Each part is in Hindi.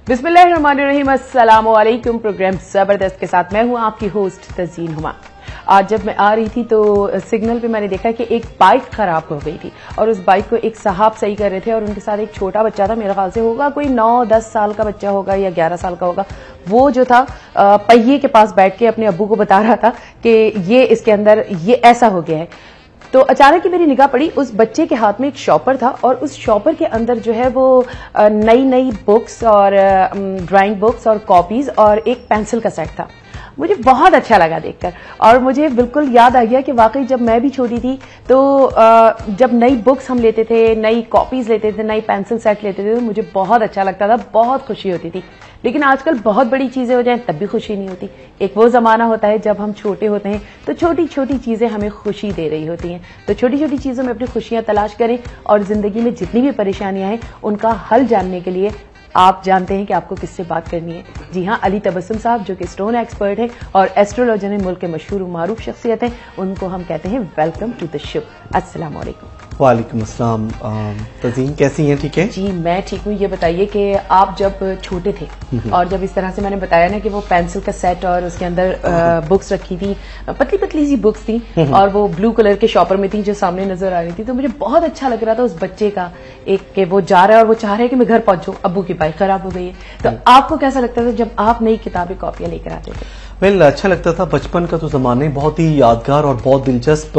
बिस्मिल्लाहिर्रहमानिर्रहीम, अस्सलामु अलैकुम। प्रोग्राम जबरदस्त के साथ मैं हूं आपकी होस्ट तज़ीन हुमा। आज जब मैं आ रही थी तो सिग्नल पे मैंने देखा कि एक बाइक खराब हो गई थी और उस बाइक को एक साहब सही कर रहे थे और उनके साथ एक छोटा बच्चा था, मेरे ख्याल से होगा कोई 9-10 साल का बच्चा होगा या 11 साल का होगा। वो जो था पहिए के पास बैठ के अपने अब्बू को बता रहा था कि ये इसके अंदर ये ऐसा हो गया है। तो अचानक ही मेरी निगाह पड़ी, उस बच्चे के हाथ में एक शॉपर था और उस शॉपर के अंदर जो है वो नई नई बुक्स और ड्राइंग बुक्स और कॉपीज और एक पेंसिल का सेट था। मुझे बहुत अच्छा लगा देखकर और मुझे बिल्कुल याद आ गया कि वाकई जब मैं भी छोटी थी तो जब नई बुक्स हम लेते थे, नई कॉपीज लेते थे, नई पेंसिल सेट लेते थे तो मुझे बहुत अच्छा लगता था, बहुत खुशी होती थी। लेकिन आजकल बहुत बड़ी चीजें हो जाएं तब भी खुशी नहीं होती। एक वो जमाना होता है जब हम छोटे होते हैं तो छोटी छोटी चीजें हमें खुशी दे रही होती हैं। तो छोटी छोटी चीजों में अपनी खुशियां तलाश करें और जिंदगी में जितनी भी परेशानियां हैं उनका हल जानने के लिए आप जानते हैं कि आपको किससे बात करनी है। जी हाँ, अली तबस्सुम साहब जो कि स्टोन एक्सपर्ट हैं और एस्ट्रोलॉजर में मुल्क के मशहूर मारूफ शख्सियत हैं, उनको हम कहते हैं वेलकम टू द शो। अस्सलाम वालेकुम। वालेकुम अस्सलाम। तज़ीन कैसी हैं? ठीक है जी, मैं ठीक हूँ। ये बताइए कि आप जब छोटे थे और जब इस तरह से मैंने बताया ना कि वो पेंसिल का सेट और उसके अंदर बुक्स रखी थी, पतली पतली सी बुक्स थी और वो ब्लू कलर के शॉपर में थी जो सामने नजर आ रही थी, तो मुझे बहुत अच्छा लग रहा था उस बच्चे का एक कि वो जा रहा है और वो चाह रहा है कि मैं घर पहुंचूं, अब्बू की बाइक खराब हो गई है। तो आपको कैसा लगता था जब आप नई किताबें कॉपियां लेकर आते थे? वेल, अच्छा लगता था। बचपन का तो ज़माना ही बहुत ही यादगार और बहुत दिलचस्प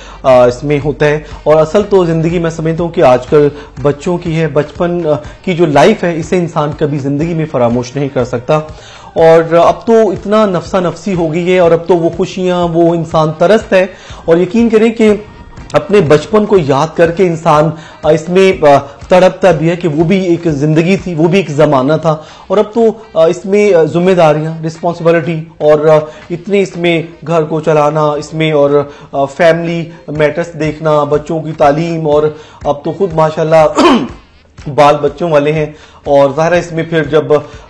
इसमें होता है और असल तो ज़िंदगी मैं समझता हूँ कि आजकल बच्चों की है, बचपन की जो लाइफ है इसे इंसान कभी ज़िंदगी में फरामोश नहीं कर सकता। और अब तो इतना नफसा नफसी हो गई है और अब तो वो खुशियाँ, वो इंसान तरसत है और यकीन करें कि अपने बचपन को याद करके इंसान इसमें तड़पता भी है कि वो भी एक जिंदगी थी, वो भी एक जमाना था और अब तो इसमें जिम्मेदारियां, रिस्पॉन्सिबिलिटी और इतने इसमें घर को चलाना इसमें और फैमिली मैटर्स देखना, बच्चों की तालीम और अब तो खुद माशाल्लाह बाल बच्चों वाले हैं और ज़ाहिर है इसमें फिर जब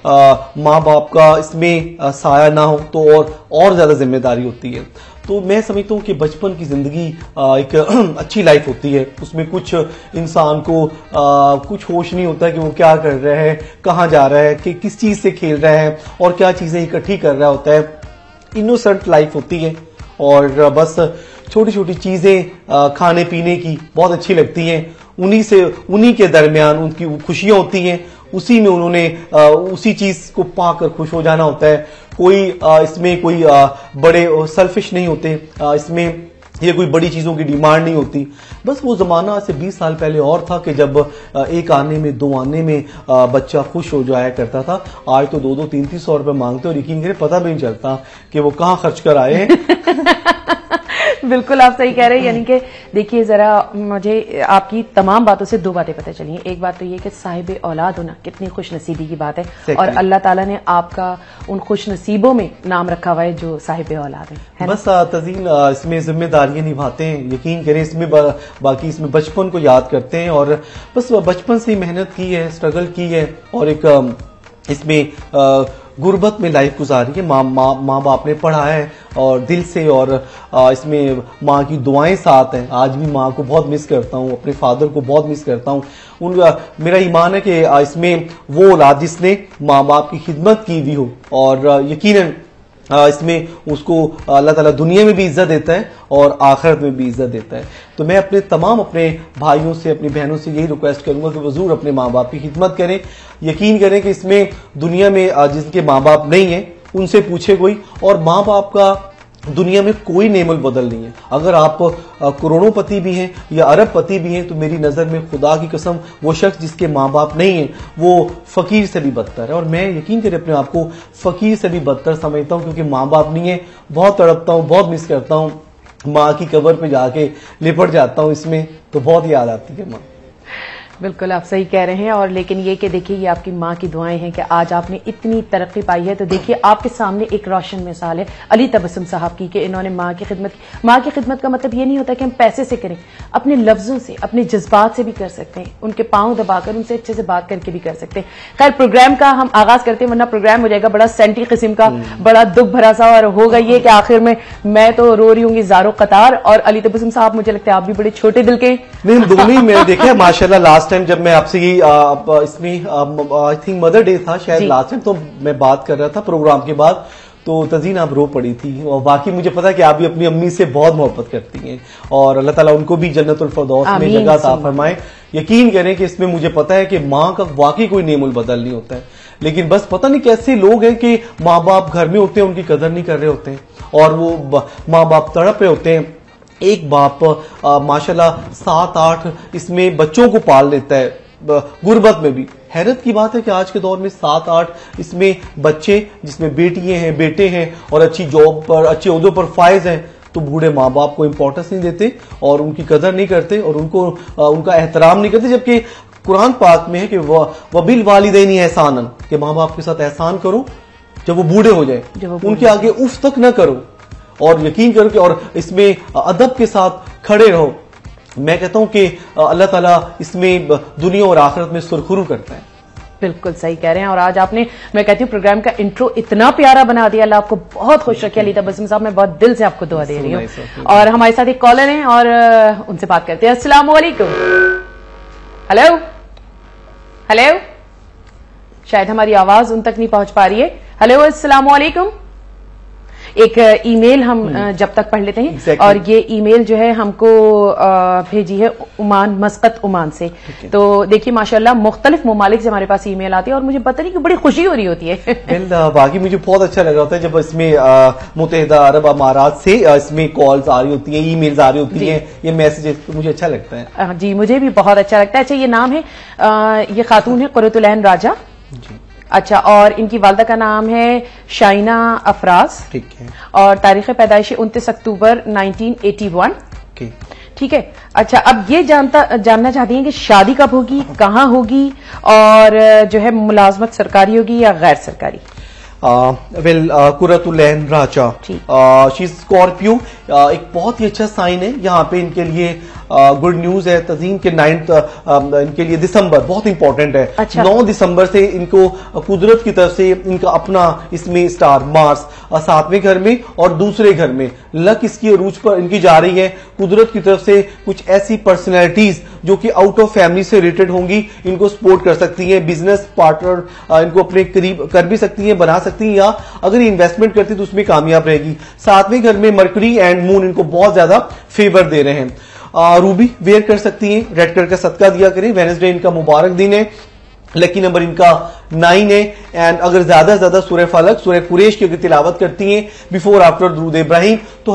माँ बाप का इसमें साया ना हो तो और ज्यादा जिम्मेदारी होती है। तो मैं समझता हूँ कि बचपन की जिंदगी एक अच्छी लाइफ होती है। उसमें कुछ इंसान को कुछ होश नहीं होता कि वो क्या कर रहा है, कहाँ जा रहा है, कि किस चीज से खेल रहा है और क्या चीजें इकट्ठी कर रहा होता है। इनोसेंट लाइफ होती है और बस छोटी छोटी चीजें खाने पीने की बहुत अच्छी लगती हैं। उन्हीं के दरमियान उनकी खुशियां होती हैं, उसी में उन्होंने उसी चीज को पाकर खुश हो जाना होता है। कोई इसमें कोई बड़े सेल्फिश नहीं होते, इसमें ये कोई बड़ी चीजों की डिमांड नहीं होती। बस वो जमाना से 20 साल पहले और था कि जब एक आने में, दो आने में बच्चा खुश हो जाया करता था। आज तो 2-2, 300 रुपए मांगते और यकीन करें पता भी नहीं चलता कि वो कहाँ खर्च कर आए हैं। बिल्कुल आप सही कह रहे हैं। यानी कि देखिए जरा मुझे आपकी तमाम बातों से दो बातें पता चली। एक बात तो ये कि साहिब औलाद होना कितनी खुश नसीबी की बात है और अल्लाह ताला ने आपका उन खुश नसीबों में नाम रखा हुआ है जो साहिब औलाद है। बस तज़ीन इसमें जिम्मेदारियां निभाते हैं, यकीन करें इसमें बाकी इसमें बचपन को याद करते हैं और बस बचपन से ही मेहनत की है, स्ट्रगल की है और एक इसमें गुर्बत में लाइफ गुजारी है। माँ बाप ने पढ़ाया है और दिल से और इसमें माँ की दुआएं साथ हैं। आज भी माँ को बहुत मिस करता हूँ, अपने फादर को बहुत मिस करता हूँ। मेरा ईमान है कि इसमें वो औलाद जिसने माँ बाप की खिदमत की हुई हो और यकीनन इसमें उसको अल्लाह ताला दुनिया में भी इज्जत देता है और आखिरत में भी इज्जत देता है। तो मैं अपने भाइयों से, अपनी बहनों से यही रिक्वेस्ट करूंगा कि वो जरूर अपने माँ बाप की खिदमत करें। यकीन करें कि इसमें दुनिया में जिनके माँ बाप नहीं है उनसे पूछे कोई, और माँ बाप का दुनिया में कोई नेमल बदल नहीं है। अगर आप करोड़ोंपति भी हैं या अरबपति भी हैं तो मेरी नजर में खुदा की कसम वो शख्स जिसके माँ बाप नहीं है वो फकीर से भी बदतर है। और मैं यकीन करें अपने आप को फकीर से भी बदतर समझता हूँ क्योंकि माँ बाप नहीं है। बहुत तड़पता हूँ, बहुत मिस करता हूँ, माँ की कब्र पे जाके लिपट जाता हूँ इसमें, तो बहुत याद आती है माँ। बिल्कुल आप सही कह रहे हैं। और लेकिन ये कि देखिए ये आपकी माँ की दुआएं हैं कि आज आपने इतनी तरक्की पाई है। तो देखिए आपके सामने एक रोशन मिसाल है अली तबस्सुम साहब की कि इन्होंने माँ की खिदमत की। माँ की खिदमत का मतलब ये नहीं होता कि हम पैसे से करें, अपने लफ्जों से, अपने जज्बात से भी कर सकते हैं, उनके पांव दबाकर उनसे अच्छे से बात करके भी कर सकते हैं। खैर प्रोग्राम का हम आगाज करते हैं वरना प्रोग्राम हो जाएगा बड़ा सेंटी किस्म का, बड़ा दुख भरा सा, और होगा ये कि आखिर में मैं तो रो रही हूँ ज़ारो कतार और अली तबस्सुम साहब मुझे लगता है आप भी बड़े छोटे दिल के। नहीं, दोनों ही मैंने देखा है माशाल्लाह। लास्ट लास्ट टाइम जब मैं आपसे इसमें आई थिंक मदर डे था शायद लास्ट टाइम, तो मैं बात कर रहा था प्रोग्राम के बाद, तो तजीन आप रो पड़ी थी। और बाकी मुझे पता है कि आप भी अपनी अम्मी से बहुत मोहब्बत करती हैं और अल्लाह ताला उनको भी जन्नतुल फिरदौस में जगह अता फरमाए। यकीन करें कि इसमें मुझे पता है कि माँ का वाकई कोई नेमुल बदल नहीं होता है, लेकिन बस पता नहीं कैसे लोग हैं कि माँ बाप घर में होते हैं, उनकी कदर नहीं कर रहे होते हैं और वो माँ बाप तड़प रहे होते हैं। एक बाप माशाल्लाह 7-8 इसमें बच्चों को पाल लेता है गुर्बत में भी। हैरत की बात है कि आज के दौर में 7-8 इसमें बच्चे, जिसमें बेटियां हैं बेटे हैं और अच्छी जॉब पर अच्छे ओहदों पर फायज हैं, तो बूढ़े माँ बाप को इंपॉर्टेंस नहीं देते और उनकी कदर नहीं करते और उनको उनका एहतराम नहीं करते। जबकि कुरान पाक में है कि वबिल वालिदैन एहसानन, कि माँ बाप के साथ एहसान करो जब वो बूढ़े हो जाए, उनके आगे उफ तक न करो और यकीन करो कि और इसमें अदब के साथ खड़े रहो। मैं कहता हूं कि अल्लाह ताला इसमें दुनिया और आखिरत में सुरखरू करता है। बिल्कुल सही कह रहे हैं। और आज आपने, मैं कहती हूँ, प्रोग्राम का इंट्रो इतना प्यारा बना दिया। अल्लाह आपको बहुत खुश रखे अली तबस्सुम साहब, मैं बहुत दिल से आपको दुआ दे रही हूँ। और हमारे साथ एक कॉलर हैं और उनसे बात करते हैं। अस्सलाम वालेकुम। हेलो हेलो, शायद हमारी आवाज उन तक नहीं पहुंच पा रही है। हेलो अस्सलाम वालेकुम। एक ईमेल हम जब तक पढ़ लेते हैं। exactly. और ये ईमेल जो है हमको भेजी है ओमान, मस्कत ओमान से। तो देखिए माशाल्लाह मुख्तलिफ ममालिक से हमारे पास ईमेल आती है और मुझे पता नहीं कि बड़ी खुशी हो रही होती है। बाकी मुझे बहुत अच्छा लग रहा होता है जब इसमें मुत्तहिदा अरब अमारात से इसमें कॉल्स आ रही होती है, ईमेल्स आ रही होती है, ये मैसेजेस, तो मुझे अच्छा लगता है। जी मुझे भी बहुत अच्छा लगता है। अच्छा ये नाम है, ये खातून है कुर्रतुल ऐन राजा जी। अच्छा, और इनकी वालदा का नाम है शाइना अफराज। ठीक है। और तारीख पैदाइश 29 अक्टूबर 1981। ठीक है। अच्छा, अब ये जानना चाहती हैं कि शादी कब होगी, कहाँ होगी और जो है मुलाजमत सरकारी होगी या गैर सरकारी? कुर्रतुल ऐन राजा, शी स्कॉर्पियो, एक बहुत ही अच्छा साइन है यहाँ पे इनके लिए। गुड न्यूज है तजीन के 9 इनके लिए दिसंबर बहुत इंपॉर्टेंट है। अच्छा। 9 दिसंबर से इनको कुदरत की तरफ से इनका अपना इसमें स्टार मार्स 7वें घर में और दूसरे घर में लक इसकी अरूज पर इनकी जा रही है। कुदरत की तरफ से कुछ ऐसी पर्सनैलिटीज जो कि आउट ऑफ फैमिली से रिलेटेड होंगी, इनको सपोर्ट कर सकती हैं, बिजनेस पार्टनर इनको अपने करीब कर भी सकती हैं, बना सकती हैं, या अगर इन्वेस्टमेंट करती है तो उसमें कामयाब रहेगी। 7वें घर में मरकरी एंड मून इनको बहुत ज्यादा फेवर दे रहे हैं। रूबी वेयर कर सकती हैं, रेड कलर का सदका दिया करें। वेडनेसडे इनका मुबारक दिन है, लकी नंबर इनका 9 है। एंड अगर ज्यादा से ज्यादा सूरह फलक, सूरह कुरैश की अगर तिलावत करती हैं बिफोर आफ्टर दुरूद इब्राहिम, तो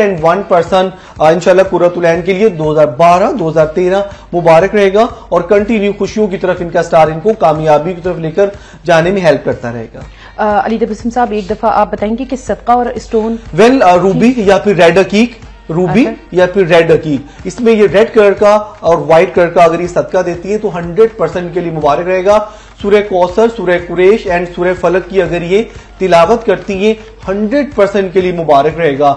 101% इंशाल्लाह कुर्रतुल ऐन के लिए 2012-2013 मुबारक रहेगा और कंटिन्यू खुशियों की तरफ इनका स्टार इनको कामयाबी की तरफ लेकर जाने में हेल्प करता रहेगा। अली तबस्सुम साहब, एक दफा आप बताएंगे कि सदका और स्टोन? रूबी या फिर रेड अकीक, रूबी या फिर रेड अकीक, इसमें ये रेड कलर का और व्हाइट कलर का अगर ये सदका देती है तो 100% के लिए मुबारक रहेगा। सूरह कौसर, सूरह कुरैश एंड सूरह फलक की अगर ये तिलावत करती है 100% के लिए मुबारक रहेगा।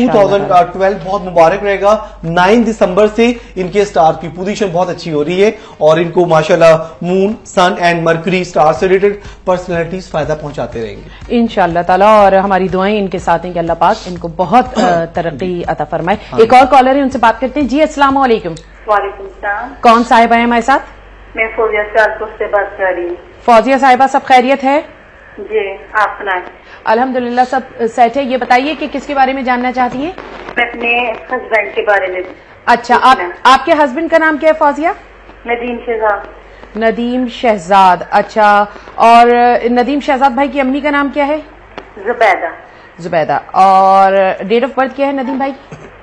2012 बहुत मुबारक रहेगा। 9 दिसंबर से इनके स्टार की पोजीशन बहुत अच्छी हो रही है और इनको माशाल्लाह moon, sun and Mercury star से रिलेटेड पर्सनैलिटीज फायदा पहुंचाते रहेंगे इंशाल्लाह ताला। और हमारी दुआएं इनके साथ हैं कि अल्लाह पाक इनको बहुत तरक्की अता फरमाए। एक और कॉलर है, उनसे बात करते हैं। जी अस्सलाम वालेकुम। वालेकुम सलाम। कौन साहिबा है हमारे साथ? मैं फौजिया सियालकोट से बात कर रही हूँ। फौजिया साहिबा, सब खैरियत है? जी, आप सुनाए? अल्हम्दुलिल्लाह सब सेट है। ये बताइए कि किसके बारे में जानना चाहती हैं? मैं अपने हस्बैंड के बारे में। अच्छा, आपके हस्बैंड का नाम क्या है फौजिया? नदीम शहजाद। नदीम शहजाद। अच्छा, और नदीम शहजाद भाई की अम्मी का नाम क्या है? जुबैदा। जुबैदा। और डेट ऑफ बर्थ क्या है नदीम भाई?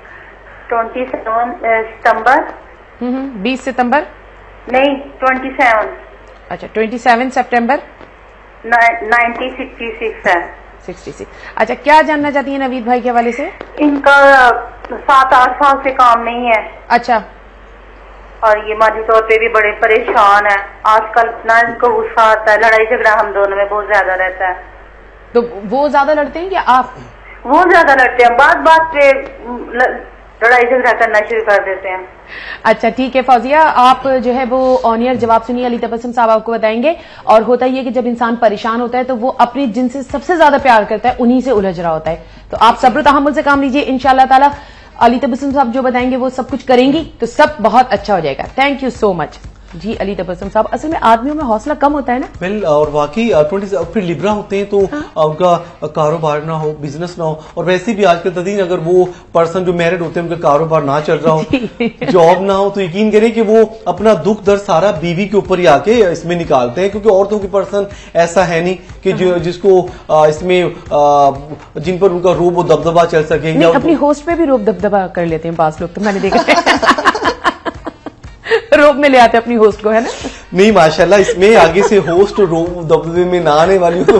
27 सितंबर। 20 सितंबर नहीं, 27। अच्छा, 27 सितंबर 1966 है। 66। अच्छा, क्या जानना चाहती है नवीद भाई के हवाले से? इनका 7-8 साल से काम नहीं है। अच्छा। और ये माली तौर पे भी बड़े परेशान है। आजकल इतना इनको गुस्सा आता है, लड़ाई झगड़ा हम दोनों में बहुत ज्यादा रहता है। तो वो ज्यादा लड़ते हैं कि आप? वो ज्यादा लड़ते हैं, बात पे लड़ाई झगड़ा करना शुरू कर देते हैं। अच्छा ठीक है फौजिया, आप जो है वो ऑन एयर जवाब सुनिए, अली तबस्सुम साहब आपको बताएंगे। और होता ही है कि जब इंसान परेशान होता है तो वो अपने जिनसे सबसे ज्यादा प्यार करता है उन्हीं से उलझ रहा होता है। तो आप सब्र तहम्मुल से काम लीजिए, इंशाल्लाह ताला अली तबस्सुम साहब जो बताएंगे वो सब कुछ करेंगी तो सब बहुत अच्छा हो जाएगा। Thank you so much. जी अली तबस्सुम साहब, असल में आदमियों में हौसला कम होता है ना। वेल और वाकई 20 फिर लिब्रा होते हैं तो उनका कारोबार ना हो, बिजनेस ना हो, और वैसे भी आजकल तदीन अगर वो पर्सन जो मैरिड होते हैं उनका कारोबार ना चल रहा हो, जॉब ना हो, तो यकीन करें कि वो अपना दुख दर्द सारा बीवी के ऊपर ही आके इसमें निकालते हैं, क्योंकि औरतों की पर्सन ऐसा है नहीं कि जिसको इसमें जिन पर उनका रूब और दबदबा चल सके। या अपनी होस्ट पे भी रूब दबदबा कर लेते हैं बास लोग, तो मैंने देखा है रोब में ले आते अपनी होस्ट को, है ना। नहीं माशाल्लाह, इसमें आगे से होस्ट रोब दबदबे में ना आने वाली हो।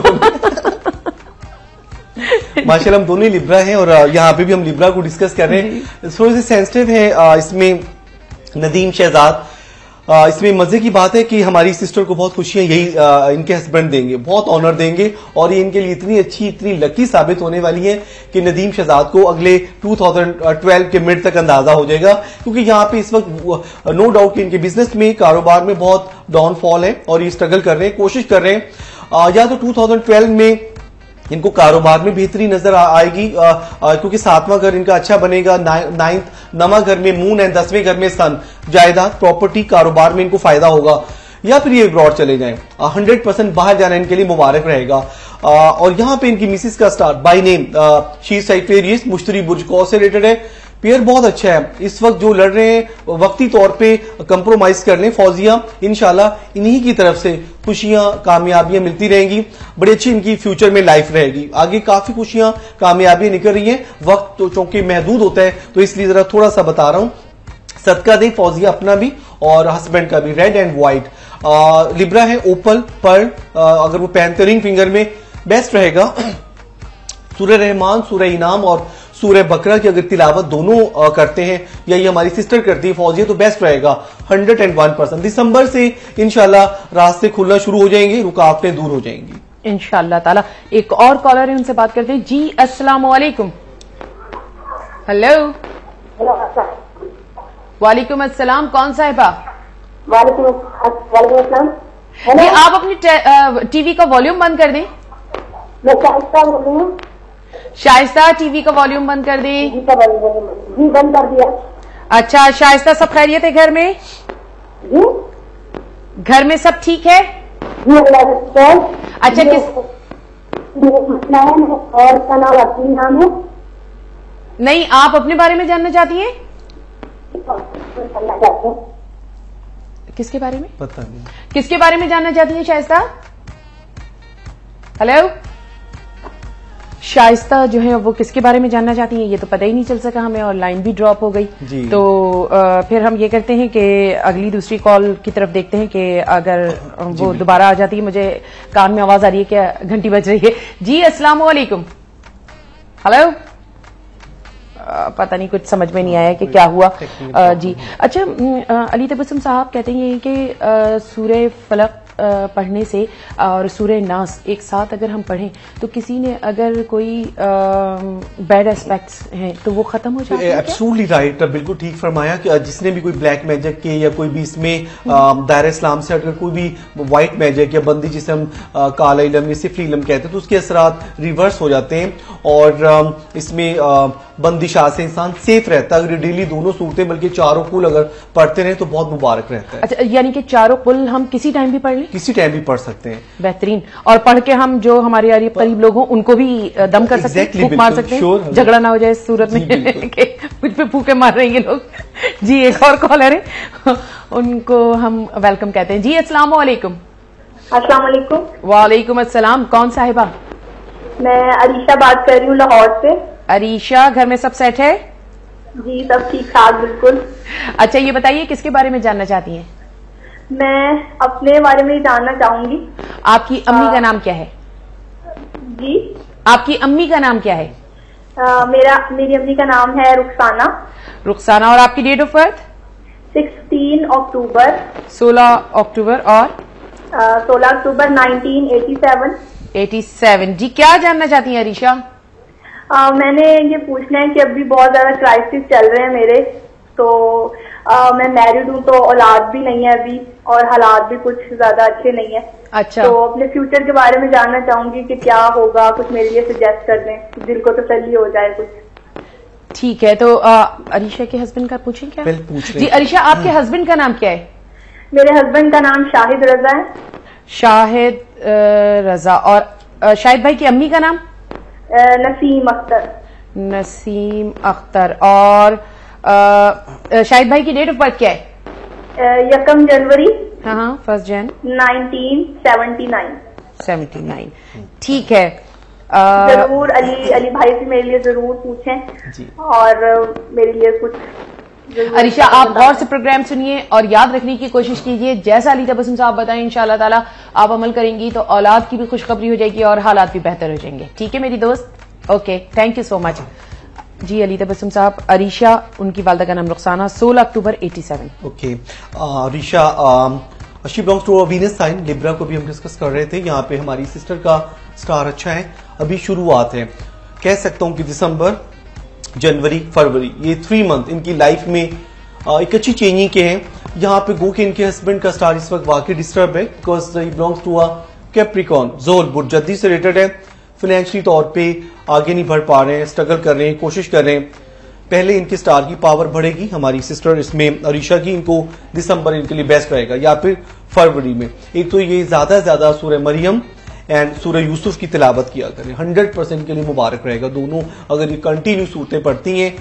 माशाल्लाह हम दोनों ही लिब्रा हैं और यहाँ पे भी हम लिब्रा को डिस्कस कर रहे हैं। थोड़ी सी सेंसिटिव है इसमें नदीम शहजाद। इसमें मजे की बात है कि हमारी सिस्टर को बहुत खुशियां यही इनके हस्बैंड देंगे, बहुत ऑनर देंगे, और ये इनके लिए इतनी अच्छी, इतनी लकी साबित होने वाली है कि नदीम शहजाद को अगले 2012 के मिड तक अंदाजा हो जाएगा, क्योंकि यहाँ पे इस वक्त नो डाउट कि इनके बिजनेस में, कारोबार में बहुत डाउनफॉल है और ये स्ट्रगल कर रहे हैं, कोशिश कर रहे हैं। या तो 2012 में इनको कारोबार में बेहतरी नजर आएगी, क्योंकि 7वां घर इनका अच्छा बनेगा, 9वां घर में मून है, 10वें घर में सन, जायदाद प्रॉपर्टी कारोबार में इनको फायदा होगा, या फिर ये अब्रॉड चले जाएं। 100% बाहर जाना इनके लिए मुबारक रहेगा। और यहां पे इनकी मिसिस का start by name she Sagittarius, मुश्तरी बुर्ज कौ से रिलेटेड है। पेयर बहुत अच्छा है। इस वक्त जो लड़ रहे हैं वक्ती तौर पे कंप्रोमाइज कर लें फौजिया, इंशाल्लाह इन्हीं की तरफ से खुशियां, कामयाबियां मिलती रहेंगी। बड़ी अच्छी इनकी फ्यूचर में लाइफ रहेगी। आगे काफी खुशियां, कामयाबियां निकल रही हैं। वक्त तो चूंकि महदूद होता है तो इसलिए जरा थोड़ा सा बता रहा हूं। सदका दे फौजिया अपना भी और हस्बैंड का भी, रेड एंड व्हाइट। लिब्रा है ओपल पर्ल, अगर वो पहनते रिंग फिंगर में बेस्ट रहेगा। सूरह रहमान, सूरह इनाम और सूरह बकरा की अगर तिलावत दोनों करते हैं, या ये हमारी सिस्टर करती है फौजिया, तो बेस्ट रहेगा। 101%। दिसंबर से इंशाल्लाह रास्ते खुलना शुरू हो जाएंगे, रुकावटें दूर हो जाएंगी इंशाल्लाह ताला। एक और कॉलर है, उनसे बात करते हैं। जी अस्सलाम वालेकुम। हेलो। वालेकुम अस्सलाम, कौन साहिबा? वालेकुम अस्सलाम। जी आप अपनी टीवी का वॉल्यूम बंद कर दें। मैं शाइस्ता बोल रही हूँ। शाइस्ता टीवी का वॉल्यूम बंद कर दें। जी बंद कर दिया। अच्छा शाइस्ता, सब खैरियत है घर में? जी घर में सब ठीक है? जी अच्छा किस और का नाम अपनी नाम है? नहीं, आप अपने बारे में जानना चाहती हैं? किसके बारे में? पता नहीं किसके बारे में जानना चाहती हैं शाइस्ता? हेलो शाइस्ता जो है वो किसके बारे में जानना चाहती हैं ये तो पता ही नहीं चल सका हमें, और लाइन भी ड्रॉप हो गई। तो फिर हम ये करते हैं कि अगली दूसरी कॉल की तरफ देखते हैं कि अगर वो दोबारा आ जाती है। मुझे कान में आवाज आ रही है कि घंटी बज रही है। जी अस्सलाम वालेकुम। हेलो। पता नहीं, कुछ समझ में नहीं आया कि क्या हुआ। जी अच्छा, अली तबस्सुम साहब कहते हैं कि सूरह फलक पढ़ने से और सूरह नास एक साथ अगर हम पढ़ें तो किसी ने अगर कोई बैड एस्पेक्ट्स हैं तो वो खत्म हो जाते हैं। एब्सोल्युटली राइट, बिल्कुल ठीक फरमाया कि जिसने भी कोई ब्लैक मैजिक के या कोई भी इसमें दायरा इस्लाम से अगर कोई भी व्हाइट मैजिक या बंदी जिसे हम काला इलम या सिफली इलम कहते हैं तो उसके असरात रिवर्स हो जाते हैं, और इसमें बंदिशाह से इंसान सेफ रहता है। अगर डेली दोनों सूरतें बल्कि चारों कुल अगर पढ़ते रहे तो बहुत मुबारक रहता है। अच्छा, यानी कि चारों कुल हम किसी टाइम भी पढ़ लें? किसी टाइम भी पढ़ सकते हैं। बेहतरीन। और पढ़ के हम जो हमारे यार करीब लोग हों उनको भी दम कर सकते हैं, फूक मार सकते हैं, झगड़ा ना हो जाए इस सूरत में कि मुझ पे फूके मार रहे हैं ये लोग। जी एक और कॉलर है, उनको हम वेलकम कहते हैं। जी अस्सलाम वालेकुम। अस्सलाम वालेकुम। वालेकुम अस्सलाम। कौन साहिबा? मैं अरीशा बात कर रही हूँ लाहौर से। अरीशा, घर में सब सेट है? जी सब ठीक ठाक बिल्कुल। अच्छा ये बताइए किसके बारे में जानना चाहती हैं? मैं अपने बारे में ही जानना चाहूंगी। आपकी अम्मी का नाम क्या है? जी आपकी अम्मी का नाम क्या है? मेरी अम्मी का नाम है रुखसाना। रुखसाना। और आपकी date of birth? 16 October. 16 October. और 16 अक्टूबर 1987। 87। जी क्या जानना चाहती हैं अरीशा? मैंने ये पूछना है कि अभी बहुत ज्यादा क्राइसिस चल रहे हैं मेरे, तो मैं मैरिड हूँ तो औलाद भी नहीं है अभी, और हालात भी कुछ ज्यादा अच्छे नहीं है। अच्छा। तो अपने फ्यूचर के बारे में जानना चाहूंगी कि क्या होगा, कुछ मेरे लिए सजेस्ट कर दें, दिल को तसल्ली हो जाए कुछ। ठीक है, तो अरीशा के हस्बैंड का पूछें क्या? पूछ जी अरीशा, आपके हस्बैंड का नाम क्या है? मेरे हस्बैंड का नाम शाहिद रजा है। शाहिद रजा। और शाहिद भाई की अम्मी का नाम? नसीम अख्तर। नसीम अख्तर। और शाहिद भाई की डेट ऑफ बर्थ क्या है? 1 जनवरी। हाँ, 1 जन 1979। 79। ठीक है। जरूर अली भाई से मेरे लिए जरूर पूछें जी। और मेरे लिए कुछ। अरीशा, आप गौर से प्रोग्राम सुनिए और याद रखने की कोशिश कीजिए। जैसा अली तबस्सुम साहब बताएं, इंशाअल्लाह ताला आप अमल करेंगी तो औलाद की भी खुशखबरी हो जाएगी और हालात भी बेहतर हो जाएंगे। ठीक है मेरी दोस्त? Okay, thank you so much. जी अली तबस्सुम साहब, अरीशा, उनकी वालदा का नाम Rukhsana, 16 October 87। Okay Arisha, she belongs to Venus sign, Libra को भी हम डिस्कस कर रहे थे। यहाँ पे हमारी सिस्टर का स्टार अच्छा है, अभी शुरुआत है। कह सकता हूं कि दिसंबर, जनवरी, फरवरी, ये 3 मंथ इनकी लाइफ में एक अच्छी चेंजिंग के हैं। यहाँ पे गो के इनके हस्बैंड का स्टार इस वक्त वाकई डिस्टर्ब है, because he belongs to a Capricorn, जोल बुर्जदी से रिलेटेड है। फाइनेंशियली तौर पे आगे नहीं बढ़ पा रहे हैं, स्ट्रगल कर रहे हैं, कोशिश कर रहे हैं। पहले इनके स्टार की पावर बढ़ेगी, हमारी सिस्टर इसमें अरीशा की, इनको दिसंबर इनके लिए बेस्ट रहेगा, या फिर फरवरी में। एक तो ये ज्यादा से ज्यादा सूरह मरियम एंड सूरह यूसुफ की तिलावत किया करें, 100% के लिए मुबारक रहेगा। दोनों अगर ये कंटिन्यू सूरतें पढ़ती हैं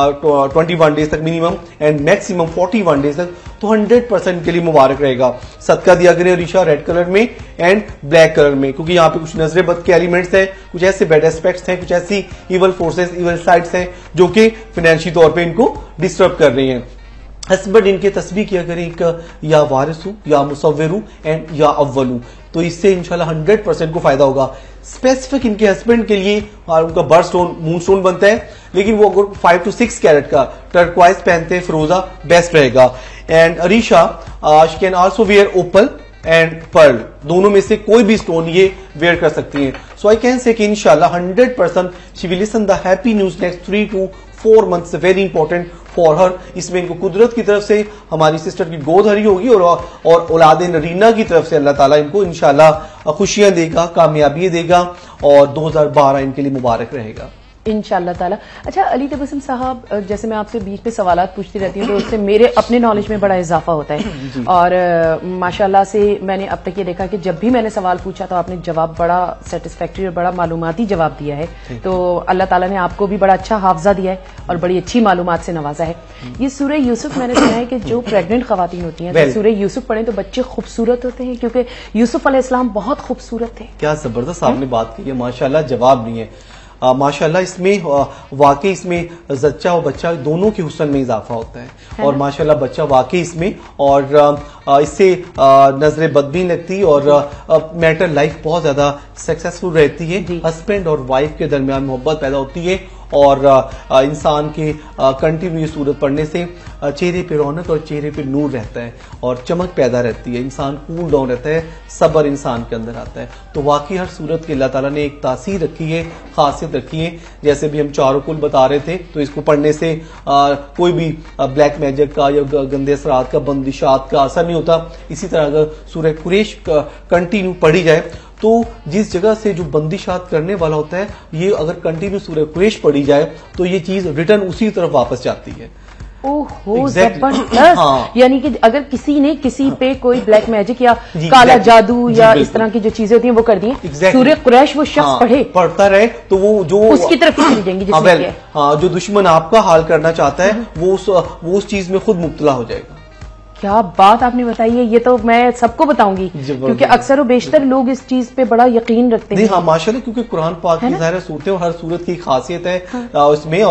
21 डेज तक मिनिमम एंड मैक्सिमम 41 डेज तक, तो 100% के लिए मुबारक रहेगा। सदका दिया करें अरीशा रेड कलर में एंड ब्लैक कलर में, क्योंकि यहाँ पे कुछ नजरे बद के एलिमेंट्स हैं, कुछ ऐसे बैड एस्पेक्ट्स हैं, कुछ ऐसी इवल फोर्सेस, इवल साइड्स हैं जो कि फाइनेंशियल तौर पर इनको डिस्टर्ब कर रही हैं। हस्बैंड इनके तस्वीर किया करें एक या वारिसू या मुसव्विरू एंड या अव्वलू, तो इससे इंशाल्लाह 100% को फायदा होगा। स्पेसिफिक इनके हस्बैंड के लिए और उनका बर्थ स्टोन मून स्टोन बनता है, लेकिन वो अगर 5 to 6 कैरेट का टर्क्वाइज पहनते हैं फिरोजा बेस्ट रहेगा। And Arisha she can also wear opal and pearl, दोनों में से कोई भी स्टोन ये वेयर कर सकती हैं। सो आई कैन से कि इंशाल्लाह 100% she will listen the happy news next 3 to 4 months, very important for her. इसमें इनको कुदरत की तरफ से हमारी सिस्टर की गोद हरी होगी और औलाद नरीना की तरफ से अल्लाह ताला इनको इंशाल्लाह खुशियां देगा, कामयाबी देगा और 2012 इनके लिए मुबारक रहेगा इंशाअल्लाह ताला। अच्छा अली तबस्सुम साहब, जैसे मैं आपसे बीच में सवालात पूछती रहती हूँ तो उससे मेरे अपने नॉलेज में बड़ा इजाफा होता है और माशाल्लाह से मैंने अब तक ये देखा कि जब भी मैंने सवाल पूछा तो आपने जवाब बड़ा सेटिस्फैक्टरी और बड़ा मालूमाती जवाब दिया है। तो अल्लाह ताला ने आपको भी बड़ा अच्छा हाफजा दिया है और बड़ी अच्छी मालूमात से नवाजा है। ये सूरह यूसुफ मैंने सुना है कि जो प्रेग्नेंट खवातीन होती हैं तो सूरह यूसुफ पढ़ें तो बच्चे खूबसूरत होते हैं, क्योंकि यूसुफ अलैहिस्सलाम बहुत खूबसूरत थे। क्या जबरदस्त आपने बात की है, माशाल्लाह जवाब नहीं है। माशाल्लाह इसमें वाकई इसमें जच्चा और बच्चा दोनों के हुस्न में इजाफा होता है और माशाल्लाह बच्चा वाकई इसमें और इससे नजरे बद भी लगती और मैटर लाइफ बहुत ज्यादा सक्सेसफुल रहती है। हस्बैंड और वाइफ के दरमियान मोहब्बत पैदा होती है और इंसान के कंटिन्यू सूरत पढ़ने से चेहरे पे रौनक और चेहरे पे नूर रहता है और चमक पैदा रहती है, इंसान कूल डाउन रहता है, सब्र इंसान के अंदर आता है। तो वाकई हर सूरत की अल्लाह ताला ने एक तासीर रखी है, खासियत रखी है। जैसे भी हम चारों कुल बता रहे थे, तो इसको पढ़ने से कोई भी ब्लैक मैजिक का या गंदे असरात का, बंदिशात का असर नहीं होता। इसी तरह अगर सूरह कुरैश कंटिन्यू पढ़ी जाए तो जिस जगह से जो बंदिशात करने वाला होता है, ये अगर कंटिन्यू सूरह कुरैश पढ़ी जाए तो ये चीज रिटर्न उसी तरफ वापस जाती है। ओहो जबरदस्त। यानी कि अगर किसी ने किसी पे कोई ब्लैक मैजिक या काला जादू या इस तरह की जो चीजें होती हैं वो कर दी है, सूरह कुरैश वो शख्स पढ़ता रहे तो वो जो उसकी तरफ ही चली जाएंगी। जो दुश्मन आपका हाल करना चाहता है वो उस चीज में खुद मुब्तला हो जाएगा। क्या बात आपने बताई है, ये तो मैं सबको बताऊंगी क्योंकि अक्सर और बेशतर लोग इस चीज पे बड़ा यकीन रखते हैं। हाँ माशाल्लाह, क्योंकि कुरान पाक की ज़ाहिर सूरतें और हर सूरत की खासियत है इसमें।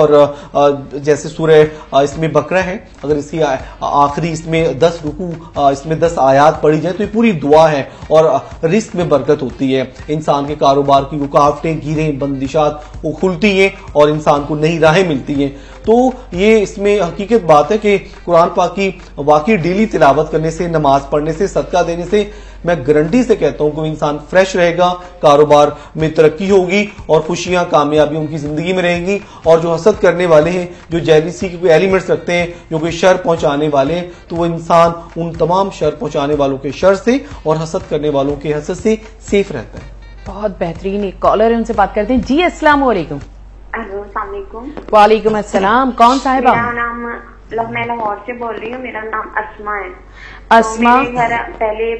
और जैसे सूरह इसमें बकरा है, अगर इसकी आखिरी इसमें 10 रुकू इसमें 10 आयात पढ़ी जाए तो ये पूरी दुआ है और रिस्क में बरकत होती है। इंसान के कारोबार की रुकावटें, गिरें, बंदिशात वो खुलती हैं और इंसान को नई राहें मिलती हैं। तो ये इसमें हकीकत बात है कि कुरान पाक की वाकई डेली तिलावत करने से, नमाज पढ़ने से, सदका देने से मैं गारंटी से कहता हूं कि इंसान फ्रेश रहेगा, कारोबार में तरक्की होगी और खुशियां, कामयाबी उनकी जिंदगी में रहेंगी। और जो हसद करने वाले हैं, जो जेलिसी के कोई एलिमेंट्स रखते हैं, जो कोई शर पहुंचाने वाले हैं, तो वो इंसान उन तमाम शर पहुंचाने वालों के शर से और हसद करने वालों के हसद से सेफ रहता है। बहुत बेहतरीन। एक कॉलर है, उनसे बात करते हैं। जी अस्सलाम वालेकुम। हेलो, अस्सलाम वालेकुम। वालेकुम अस्सलाम। कौन साहिबा? मेरा नाम मैं लाहौर से बोल रही हूँ, मेरा नाम अस्मा है। अस्मा, तो मेरे घर पहले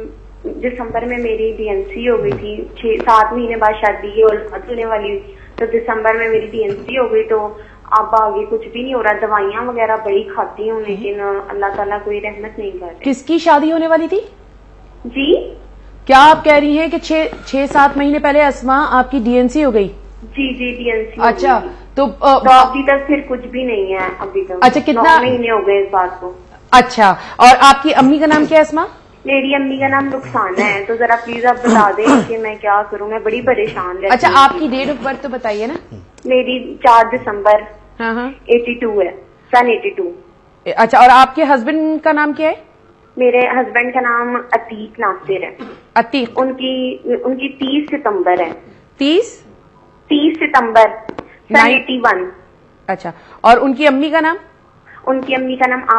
दिसंबर में मेरी डीएनसी हो गई थी, 6-7 महीने बाद शादी की औलाद होने वाली हुई, तो दिसंबर में मेरी डीएनसी हो गई। तो अब आगे कुछ भी नहीं हो रहा, दवाइयाँ वगैरह बड़ी खाती हूँ, लेकिन अल्लाह ताला कोई रहमत नहीं कर रही। किसकी शादी होने वाली थी जी? क्या आप कह रही हैं कि 6-7 महीने पहले अस्मा आपकी डीएनसी हो गई? जी डीएनसी। अच्छा, तो अभी तक फिर कुछ भी नहीं है अभी तक। अच्छा, कितना 9 महीने हो गए इस बात को। अच्छा, और आपकी अम्मी का नाम क्या है अस्मा? मेरी अम्मी का नाम रुखसाना है। तो जरा प्लीज आप बता दें कि मैं क्या करूं, मैं बड़ी परेशान रहती हूं। अच्छा, आपकी डेट ऑफ बर्थ तो बताइए ना। मेरी 4 दिसंबर हाँ 82 है, सन 82। अच्छा, और आपके हस्बैंड का नाम क्या है? मेरे हस्बैंड का नाम अतीक नासिर है। अतीक। उनकी 30 सितंबर है। 30 सितंबर सन 81। अच्छा, और उनकी अम्मी का नाम? उनकी अम्मी का नाम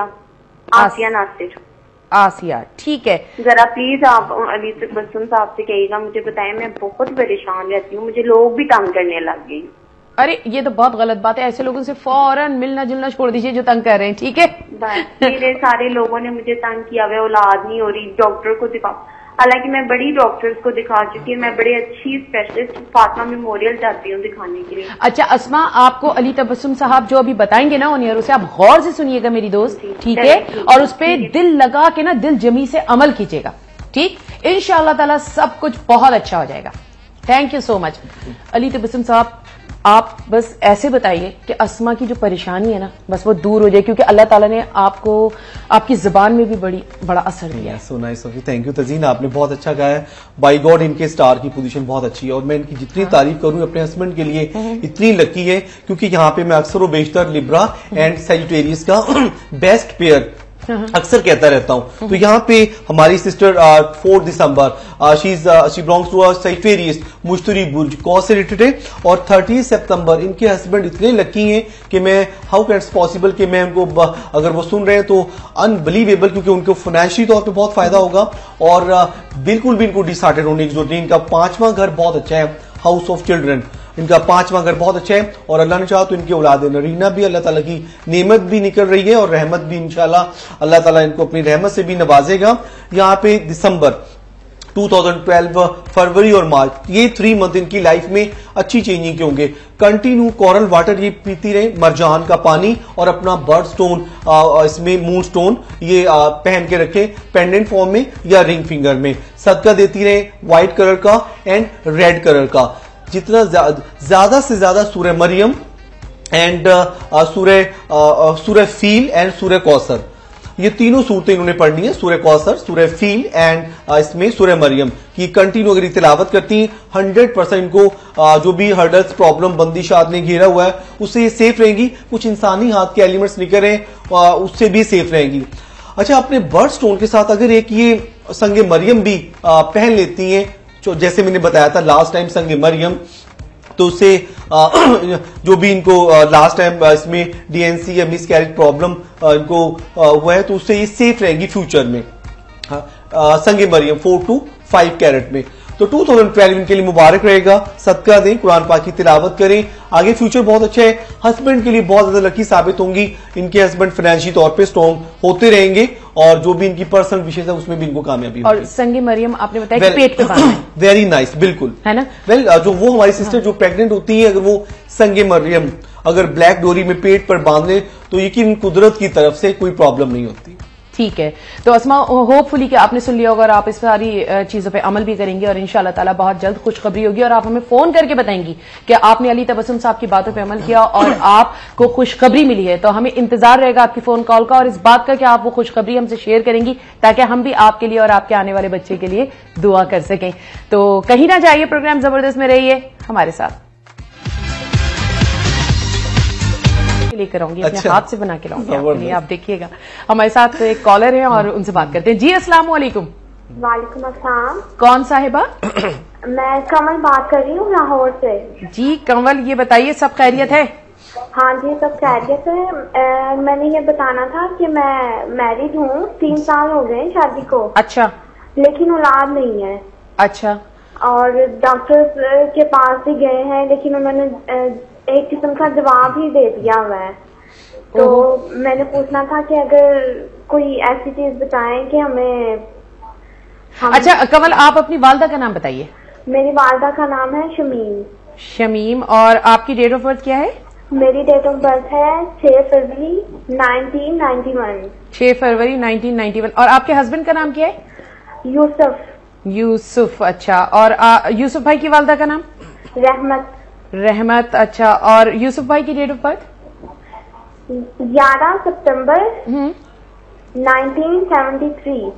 आसिया नासिर। आसिया, ठीक है। जरा प्लीज आप अली बसुम साहब से कहिएगा, मुझे बताएं, मैं बहुत परेशान रहती हूँ, मुझे लोग भी तंग करने लग गए। अरे ये तो बहुत गलत बात है, ऐसे लोगों से फौरन मिलना जुलना छोड़ दीजिए जो तंग कर रहे हैं, ठीक है? मेरे सारे लोगों ने मुझे तंग किया हुआ, औलाद नहीं हो रही, डॉक्टर को दिखाओ। हालांकि मैं बड़ी डॉक्टर्स को दिखा चुकी हूँ, मैं बड़ी अच्छी स्पेशलिस्ट फातिमा मेमोरियल जाती हूँ दिखाने के लिए। अच्छा अस्मा, आपको अली तबस्सुम साहब जो अभी बताएंगे ना उन्हें, उसे आप गौर से सुनिएगा मेरी दोस्त, ठीक है? और उस पर दिल लगा के ना, दिल जमी से अमल कीजिएगा, ठीक? इंशाअल्लाह ताला सब कुछ बहुत अच्छा हो जाएगा। Thank you so much Ali Tabassum साहब। आप बस ऐसे बताइए कि अस्मा की जो परेशानी है ना, बस वो दूर हो जाए, क्योंकि अल्लाह ताला ने आपको आपकी जुबान में भी बड़ा असर दिया है। So nice, thank you Tazeen, आपने बहुत अच्छा कहा है। बाय गॉड इनके स्टार की पोजीशन बहुत अच्छी है, और मैं इनकी जितनी तारीफ करूं अपने हस्बैंड के लिए इतनी लकी है, क्योंकि यहाँ पे मैं अक्सर बेशतर लिब्रा एंड सैजिटेरियस का बेस्ट पेयर अक्सर कहता रहता हूं। तो यहाँ पे हमारी सिस्टर 4 दिसंबर शी बिलोंग्स टू सैजिटेरियस मुश्तरी बुर्ज कौ से रिलेटेड है, और 30 सितंबर इनके हस्बैंड इतने लकी हैं कि मैं हाउ कैन इट्स पॉसिबल कि मैं उनको, अगर वो सुन रहे हैं तो अनबिलीवेबल, क्योंकि उनको फाइनेंशियली तौर पे बहुत फायदा होगा, और बिल्कुल भी इनको डिसहार्टेड होने की जरूरत नहीं। इनका 5वां घर बहुत अच्छा है, हाउस ऑफ चिल्ड्रन, इनका 5वां घर बहुत अच्छा है, और अल्लाह ने चाहा तो इनकी औलाद नरीना भी अल्लाह ताला की नेमत भी निकल रही है, और रहमत भी इंशाल्लाह अल्लाह ताला इनको अपनी रहमत से भी नवाजेगा। यहाँ पे दिसंबर 2012, फरवरी और मार्च, ये 3 मंथ इनकी लाइफ में अच्छी चेंजिंग के होंगे। कंटिन्यू कोरल वाटर ये पीती रहे, मरजान का पानी, और अपना बर्ड स्टोन इसमें मून स्टोन ये पहन के रखें, पेंडेंट फॉर्म में या रिंग फिंगर में। सदका देती रहे व्हाइट कलर का एंड रेड कलर का। जितना ज्यादा से ज्यादा सूरह मरियम एंड सूरह फील एंड सूरह कौसर, ये तीनों सूरतें इन्होंने पढ़नी है, सूरह कौसर, सूरह फील एंड इसमें सूरह मरियम की कंटिन्यू अगर तिलावत करती हैं 100% इनको जो भी हर्डल्स प्रॉब्लम बंदिशात ने घेरा हुआ है उससे ये सेफ रहेंगी। कुछ इंसानी हाथ के एलिमेंट्स निकल रहे उससे भी सेफ रहेंगी। अच्छा, अपने बर्ड स्टोन के साथ अगर एक ये संगे मरियम भी पहन लेती हैं, जैसे मैंने बताया था लास्ट टाइम संगे मरियम, तो उससे जो भी इनको लास्ट टाइम इसमें डीएनसी या मिसकैरेज प्रॉब्लम इनको हुआ है, तो उससे ये सेफ रहेंगी फ्यूचर में। संगे मरियम 4 to 5 कैरेट में। तो 2012 इनके लिए मुबारक रहेगा। सदका दें, कुरान पाक की तिलावत करें, आगे फ्यूचर बहुत अच्छा है। हस्बैंड के लिए बहुत ज्यादा लकी साबित होंगी। इनके हस्बैंड फाइनेंशियल तौर पे स्ट्रॉन्ग होते रहेंगे, और जो भी इनकी पर्सनल विशेष है उसमें भी इनको कामयाबी और संगे मरियम आपने बताया कि पेट पे बांधना है। वेरी नाइस, बिल्कुल है ना। जो वो हमारी सिस्टर जो प्रेग्नेंट होती है, अगर वो संगे मरियम अगर ब्लैक डोरी में पेट पर बांध ले तो यकीन कुदरत की तरफ से कोई प्रॉब्लम नहीं होती। ठीक है, तो अस्मा होपफुली कि आपने सुन लिया होगा और आप इस सारी चीजों पे अमल भी करेंगे, और इंशाल्लाह ताला बहुत जल्द खुशखबरी होगी, और आप हमें फोन करके बताएंगी कि आपने अली तबस्सुम साहब की बातों पे अमल किया और आपको खुशखबरी मिली है। तो हमें इंतजार रहेगा आपकी फोन कॉल का, और इस बात का कि आप वो खुशखबरी हमसे शेयर करेंगी, ताकि हम भी आपके लिए और आपके आने वाले बच्चे के लिए दुआ कर सकें। तो कहीं ना जाइए, प्रोग्राम जबरदस्त में रहिए हमारे साथ। लेकर आऊंगी, अपने हाथ से बना के लाऊंगी आपके लिए, आप देखिएगा। हमारे साथ एक कॉलर है और उनसे बात करते हैं। जी अस्सलाम वालेकुम। वालेकुम अस्सलाम। कौन साहिबा? मैं कमल बात कर रही हूँ लाहौर से। जी कमल, ये बताइए सब खैरियत है? हाँ जी, सब खैरियत है। मैंने ये बताना था कि मैं मैरिड हूँ, 3 साल हो गए शादी को। अच्छा। लेकिन औलाद नहीं है। अच्छा। और डॉक्टर के पास भी गए हैं, लेकिन उन्होंने एक किस्म का जवाब ही दे दिया हुआ है। तो मैंने पूछना था कि अगर कोई ऐसी चीज बताएं कि हमें अच्छा कमल, आप अपनी वालदा का नाम बताइए। मेरी वालदा का नाम है शमीम। शमीम, और आपकी डेट ऑफ बर्थ क्या है? मेरी डेट ऑफ बर्थ है 6 फरवरी 1991। 6 फरवरी 1991। और आपके हस्बैंड का नाम क्या है? यूसुफ। यूसुफ, अच्छा। और यूसुफ भाई की वालदा का नाम? रहमत। रहमत, अच्छा। और यूसुफ भाई की डेट ऑफ बर्थ? 11 सितंबर 1973।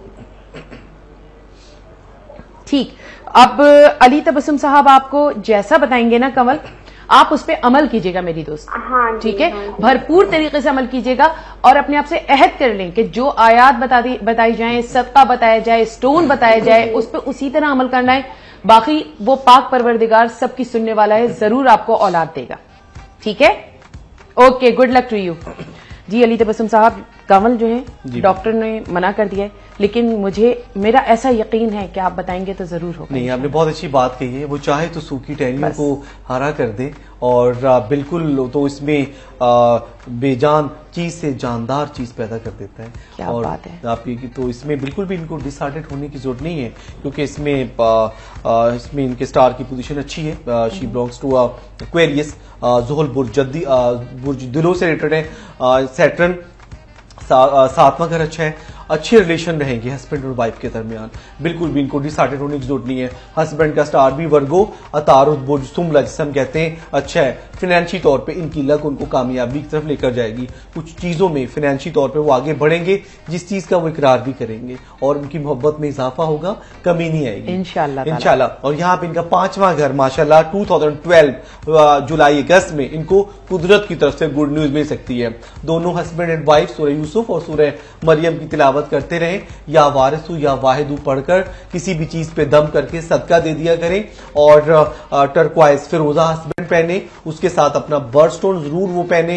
ठीक। अब अली तबस्सुम साहब आपको जैसा बताएंगे ना कमल, आप उस पर अमल कीजिएगा मेरी दोस्त। हाँ, ठीक है, भरपूर तरीके से अमल कीजिएगा और अपने आप से अहद कर लें कि जो आयात बताई जाए, सदका बताया जाए, स्टोन बताया जाए, उस पर उसी तरह अमल करना है। बाकी वो पाक परवरदिगार सबकी सुनने वाला है, जरूर आपको औलाद देगा। ठीक है, okay, good luck to you. जी अली तबस्सुम साहब, कमल जो है डॉक्टर ने मना कर दिया है, लेकिन मेरा ऐसा यकीन है कि आप बताएंगे तो जरूर होगा। नहीं, आपने बहुत अच्छी बात कही है। वो चाहे तो सूखी टहनियों को हरा कर दे, और बिल्कुल तो इसमें बेजान चीज से जानदार चीज पैदा कर देता है। क्या और बात है। आपकी तो इसमें बिल्कुल भी इनको डिसहार्टेड होने की जरूरत नहीं है, क्योंकि इसमें इनके स्टार की पोजीशन अच्छी है। शी बिलोंग्स टू एक्वेरियस, ज़ुहल बुर्ज दिलों से रिलेटेड है। सैटर्न 7वां घर अच्छा है। अच्छे रिलेशन रहेंगे हस्बैंड और वाइफ के दरमियान, बिल्कुल भी इनको डिसहार्टेड होने की जरूरत नहीं है। हस्बैंड का स्टार भी वर्गो, अतारुद बुर्ज सुमला जिसे हम कहते हैं, अच्छा है। फाइनेंशियल तौर पे इनकी लक उनको कामयाबी की तरफ लेकर जाएगी। कुछ चीजों में फाइनेंशियल तौर पे वो आगे बढ़ेंगे, जिस चीज का वो इकरार भी करेंगे, और उनकी मोहब्बत में इजाफा होगा, कमी नहीं आएगी इंशाल्लाह। और यहाँ पे इनका 5वां घर माशाल्लाह 2012 जुलाई अगस्त में इनको कुदरत की तरफ से गुड न्यूज मिल सकती है। दोनों हस्बैंड एंड वाइफ सूरह यूसुफ और सूरह मरियम की तिलावत करते रहे, या वारिसु या वाहिदु पढ़कर किसी भी चीज पे दम करके सदका दे दिया करें। और टर्क्वाइज फिरोजा हस्बैंड पहने, उसके साथ अपना बर्ड स्टोन जरूर वो पहने,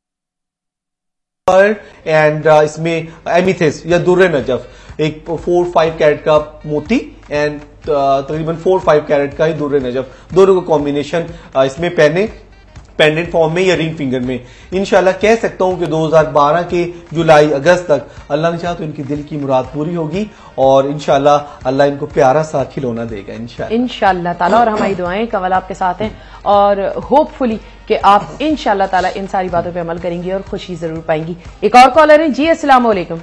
एंड इसमें एमिथिस या दुर्रे नजफ, एक 4-5 कैरेट का मोती एंड तकरीबन 4-5 कैरेट का ही दुर्रे नजफ, दोनों का कॉम्बिनेशन इसमें पहने, पेंडेंट फॉर्म में या रिंग फिंगर में। इंशाल्लाह कह सकता हूं कि 2012 के जुलाई अगस्त तक अल्लाह ने चाहा तो इनकी दिल की मुराद पूरी होगी, और इंशाल्लाह अल्लाह इनको प्यारा सा खिलौना देगा इंशाल्लाह ताला। और हमारी दुआएं कमल आपके साथ हैं, और होपफुली कि आप इंशाल्लाह ताला इन सारी बातों पे अमल करेंगी और खुशी जरूर पाएंगी। एक और कॉलर है जी, अस्सलाम वालेकुम।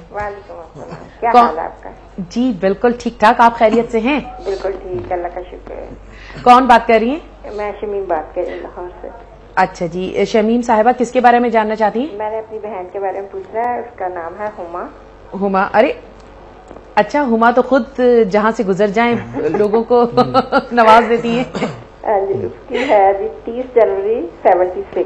क्या हाल है आपका? जी बिल्कुल ठीक ठाक, आप खैरियत से हैं? बिल्कुल ठीक, अल्लाह का शुक्र है। कौन बात कर रही हैं? मैं शमीम बात कर रही हूँ, लाहौर से। अच्छा जी, शमीम साहिबा किसके बारे में जानना चाहती हैं? मैंने अपनी बहन के बारे में पूछना है, उसका नाम है हुमा। हुमा, अरे अच्छा, हुमा तो खुद जहाँ से गुजर जाएं लोगों को नवाज देती हैं। उसकी है जी 30 जनवरी 76।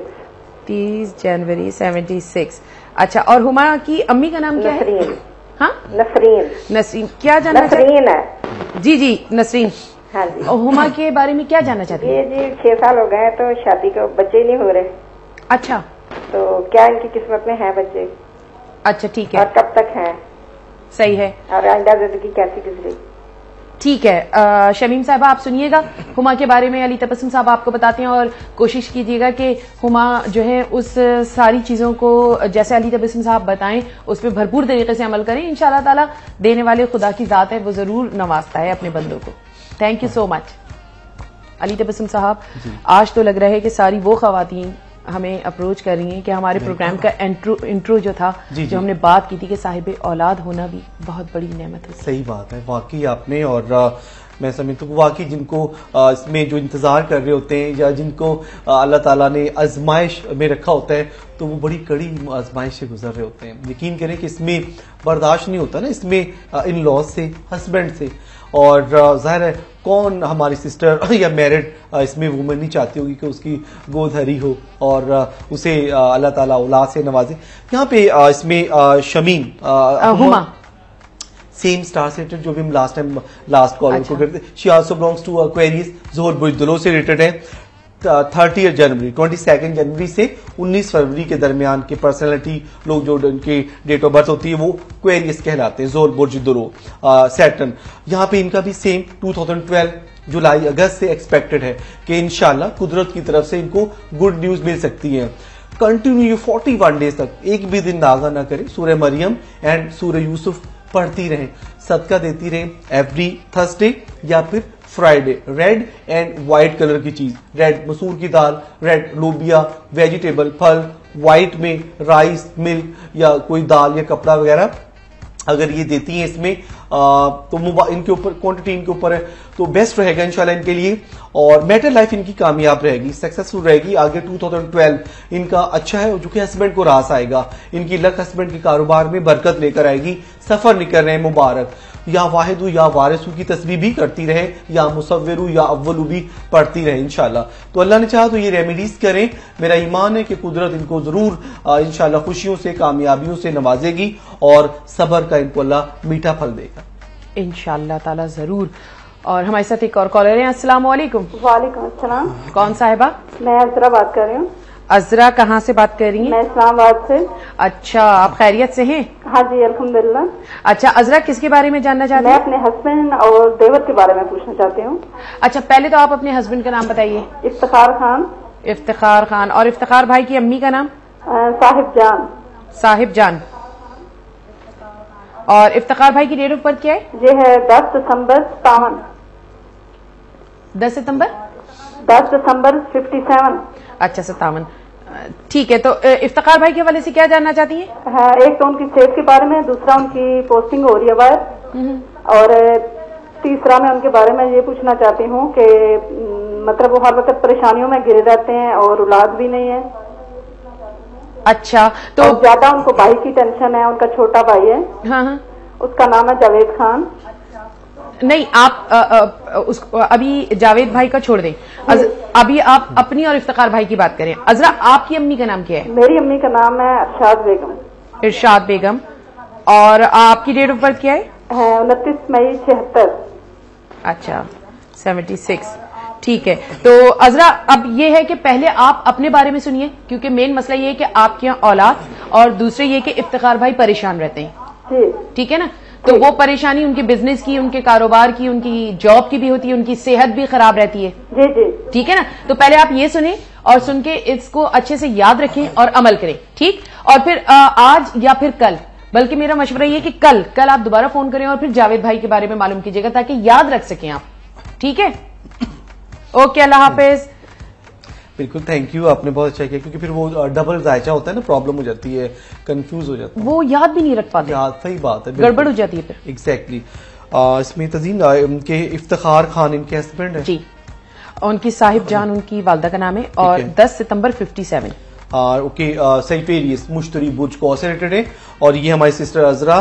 30 जनवरी 76। अच्छा, और हुमा की अम्मी का नाम क्या है? हाँ, नसरीन। क्या जानना नसरीन है जी जी, नसरीन। हाँ जी। और हुमा के बारे में क्या जानना चाहती है? जी 6 साल हो गए तो शादी को, बच्चे ही नहीं हो रहे। अच्छा, तो क्या इनकी किस्मत में है बच्चे? अच्छा ठीक है। और कब तक है? सही है। और आइंदा जिंदगी कैसी गुजरी? ठीक है। शमीम साहबा आप सुनिएगा, हुमा के बारे में अली तबस्सुम साहब आपको बताते हैं, और कोशिश कीजिएगा कि हुमा जो है उस सारी चीजों को जैसे अली तबस्सुम साहब बताएं उस पर भरपूर तरीके से अमल करें। इंशाल्लाह ताला देने वाले खुदा की जात है, वो जरूर नवाजता है अपने बंदों को। Thank you so much Ali Tabassum sahab. आज तो लग रहा है कि सारी वो खवातीन हमें अप्रोच कर रही हैं कि हमारे प्रोग्राम का इंट्रो जो था, जो हमने बात की थी कि साहिब औलाद होना भी बहुत बड़ी नेमत है। सही बात है वाकई आपने, और मैं समझता हूँ वाकई जिनको इसमें जो इंतजार कर रहे होते हैं, या जिनको अल्लाह ताला ने आजमाइश में रखा होता है, तो वो बड़ी कड़ी आजमाइश से गुजर रहे होते हैं। यकीन करें कि इसमें बर्दाश्त नहीं होता ना, इसमें इन लॉज से, हस्बैंड से, और जाहिर है कौन हमारी सिस्टर या मैरिड इसमें वुमन नहीं चाहती होगी कि उसकी गोद हरी हो और उसे अल्लाह ताला औलाद से नवाजे। यहाँ पे इसमें शमीम हुमा सेम स्टार सेटेड जो भी हम लास्ट कॉल को करते, she also belongs to Aquarius, ज़ोहर बुर्ज दिलों से रिलेटेड है। 22 जनवरी से 19 फरवरी के दरमियान के पर्सनैलिटी लोग जो उनकी डेट ऑफ बर्थ होती है वो क्वेरियस कहलाते हैं, ज़ोहर बुर्ज दिलो सैटर्न। यहाँ पे इनका भी सेम 2012 जुलाई अगस्त से एक्सपेक्टेड है कि इंशाल्लाह कुदरत की तरफ से इनको गुड न्यूज मिल सकती है। कंटिन्यू ये 41 डेज तक एक भी दिन नागा ना करे, सूरह मरियम एंड सूरह यूसुफ पढ़ती रहें, सदका देती रहें एवरी थर्सडे या फिर Friday. Red and white colour की चीज, रेड मसूर की दाल, रेड लोबिया, वेजिटेबल, फल, व्हाइट में राइस, मिल्क या कोई दाल या कपड़ा वगैरह अगर ये देती हैं इसमें तो इनके ऊपर क्वांटिटी इनके ऊपर है तो बेस्ट रहेगा इंशाल्लाह इनके लिए। और मैटर लाइफ इनकी कामयाब रहेगी, सक्सेसफुल रहेगी। आगे 2012 इनका अच्छा है, जो कि हस्बैंड को रास आएगा, इनकी लक हस्बैंड के कारोबार में बरकत लेकर आएगी। सफर निकल रहे हैं मुबारक, या वाहिदू या वारिसू की तस्वीर भी करती रहे, या मुसव्विरू या अव्वलू भी पढ़ती रहे इंशाल्लाह। तो अल्लाह ने चाहा तो ये रेमेडीज करें। मेरा ईमान है कि कुदरत इनको जरूर इंशाल्लाह खुशियों से, कामयाबियों से नवाजेगी और सबर का इनको अल्लाह मीठा फल देगा इंशाल्लाह ताला जरूर। और हमारे साथ एक और कॉलर है। अस्सलाम वालेकुम। वालेकुम अस्सलाम। कौन साहिबा? मैं अजरा बात कर रही हूँ। अजरा कहाँ से बात कर रही हैं? मैं इस्लामाबाद से। अच्छा, आप खैरियत से हैं? हाँ जी अल्हम्दुलिल्लाह। अच्छा अजरा, किसके बारे में जानना चाहती हैं? मैं अपने हस्बैंड और देवर के बारे में पूछना चाहती हूँ। अच्छा, पहले तो आप अपने हस्बैंड का नाम बताइए। इफ्तिखार खान। इफ्तिखार खान। और इफ्तिखार भाई की अम्मी का नाम? साहिब जान। साहिब जान। और इफ्तिखार भाई की डेट ऑफ बर्थ क्या है? ये है 10 दिसंबर 57। 10 सितंबर 10 दिसंबर 57। अच्छा 57, ठीक है। तो इफ्तिखार भाई के हवाले से क्या जानना चाहती हैं? हाँ, एक तो उनकी सेहत के बारे में, दूसरा उनकी पोस्टिंग हो रही है बाहर, और तीसरा मैं उनके बारे में ये पूछना चाहती हूँ कि मतलब वो हर वक्त परेशानियों में गिरे रहते हैं और औलाद भी नहीं है। अच्छा, तो ज्यादा उनको भाई की टेंशन है, उनका छोटा भाई है। हाँ हाँ, उसका नाम है जावेद खान। नहीं, आप अभी जावेद भाई का छोड़ दें, अभी आप अपनी और इफ्तिखार भाई की बात करें। अजरा, आपकी अम्मी का नाम क्या है? मेरी अम्मी का नाम है इरशाद बेगम। इरशाद बेगम। और आपकी डेट ऑफ बर्थ क्या है? 29 मई 76। अच्छा 76, ठीक है। तो अजरा, अब ये है कि पहले आप अपने बारे में सुनिए, क्योंकि मेन मसला ये है कि आपके यहाँ औलाद, और दूसरे ये कि इफ्तिखार भाई परेशान रहते हैं, ठीक है ना? तो वो परेशानी उनके बिजनेस की, उनके कारोबार की, उनकी जॉब की भी होती है, उनकी सेहत भी खराब रहती है, जी जी, ठीक है ना? तो पहले आप ये सुने और सुन के इसको अच्छे से याद रखें और अमल करें, ठीक? और फिर आज या फिर कल, बल्कि मेरा मशवरा ये कि कल आप दोबारा फोन करें और फिर जावेद भाई के बारे में मालूम कीजिएगा, ताकि याद रख सकें आप, ठीक है? ओके, अल्लाह हाफिज। बिल्कुल, थैंक यू, आपने बहुत अच्छा किया, क्योंकि फिर वो डबल जायचा होता है ना, प्रॉब्लम हो जाती है, कंफ्यूज हो जाता है, वो याद भी नहीं रख पाते। याद, सही बात है, गड़बड़ हो जाती है फिर। एग्जैक्टली। इसमें तज़ीन उनके इफ्तिखार खान इनके हस्बैंड है जी, उनकी साहिब जान उनकी वालदा का नाम है, और 10 सितंबर 57। ओके, सैफेरियस मुश्तरी बुर्ज को से रिलेटेड है। और ये हमारी सिस्टर अजरा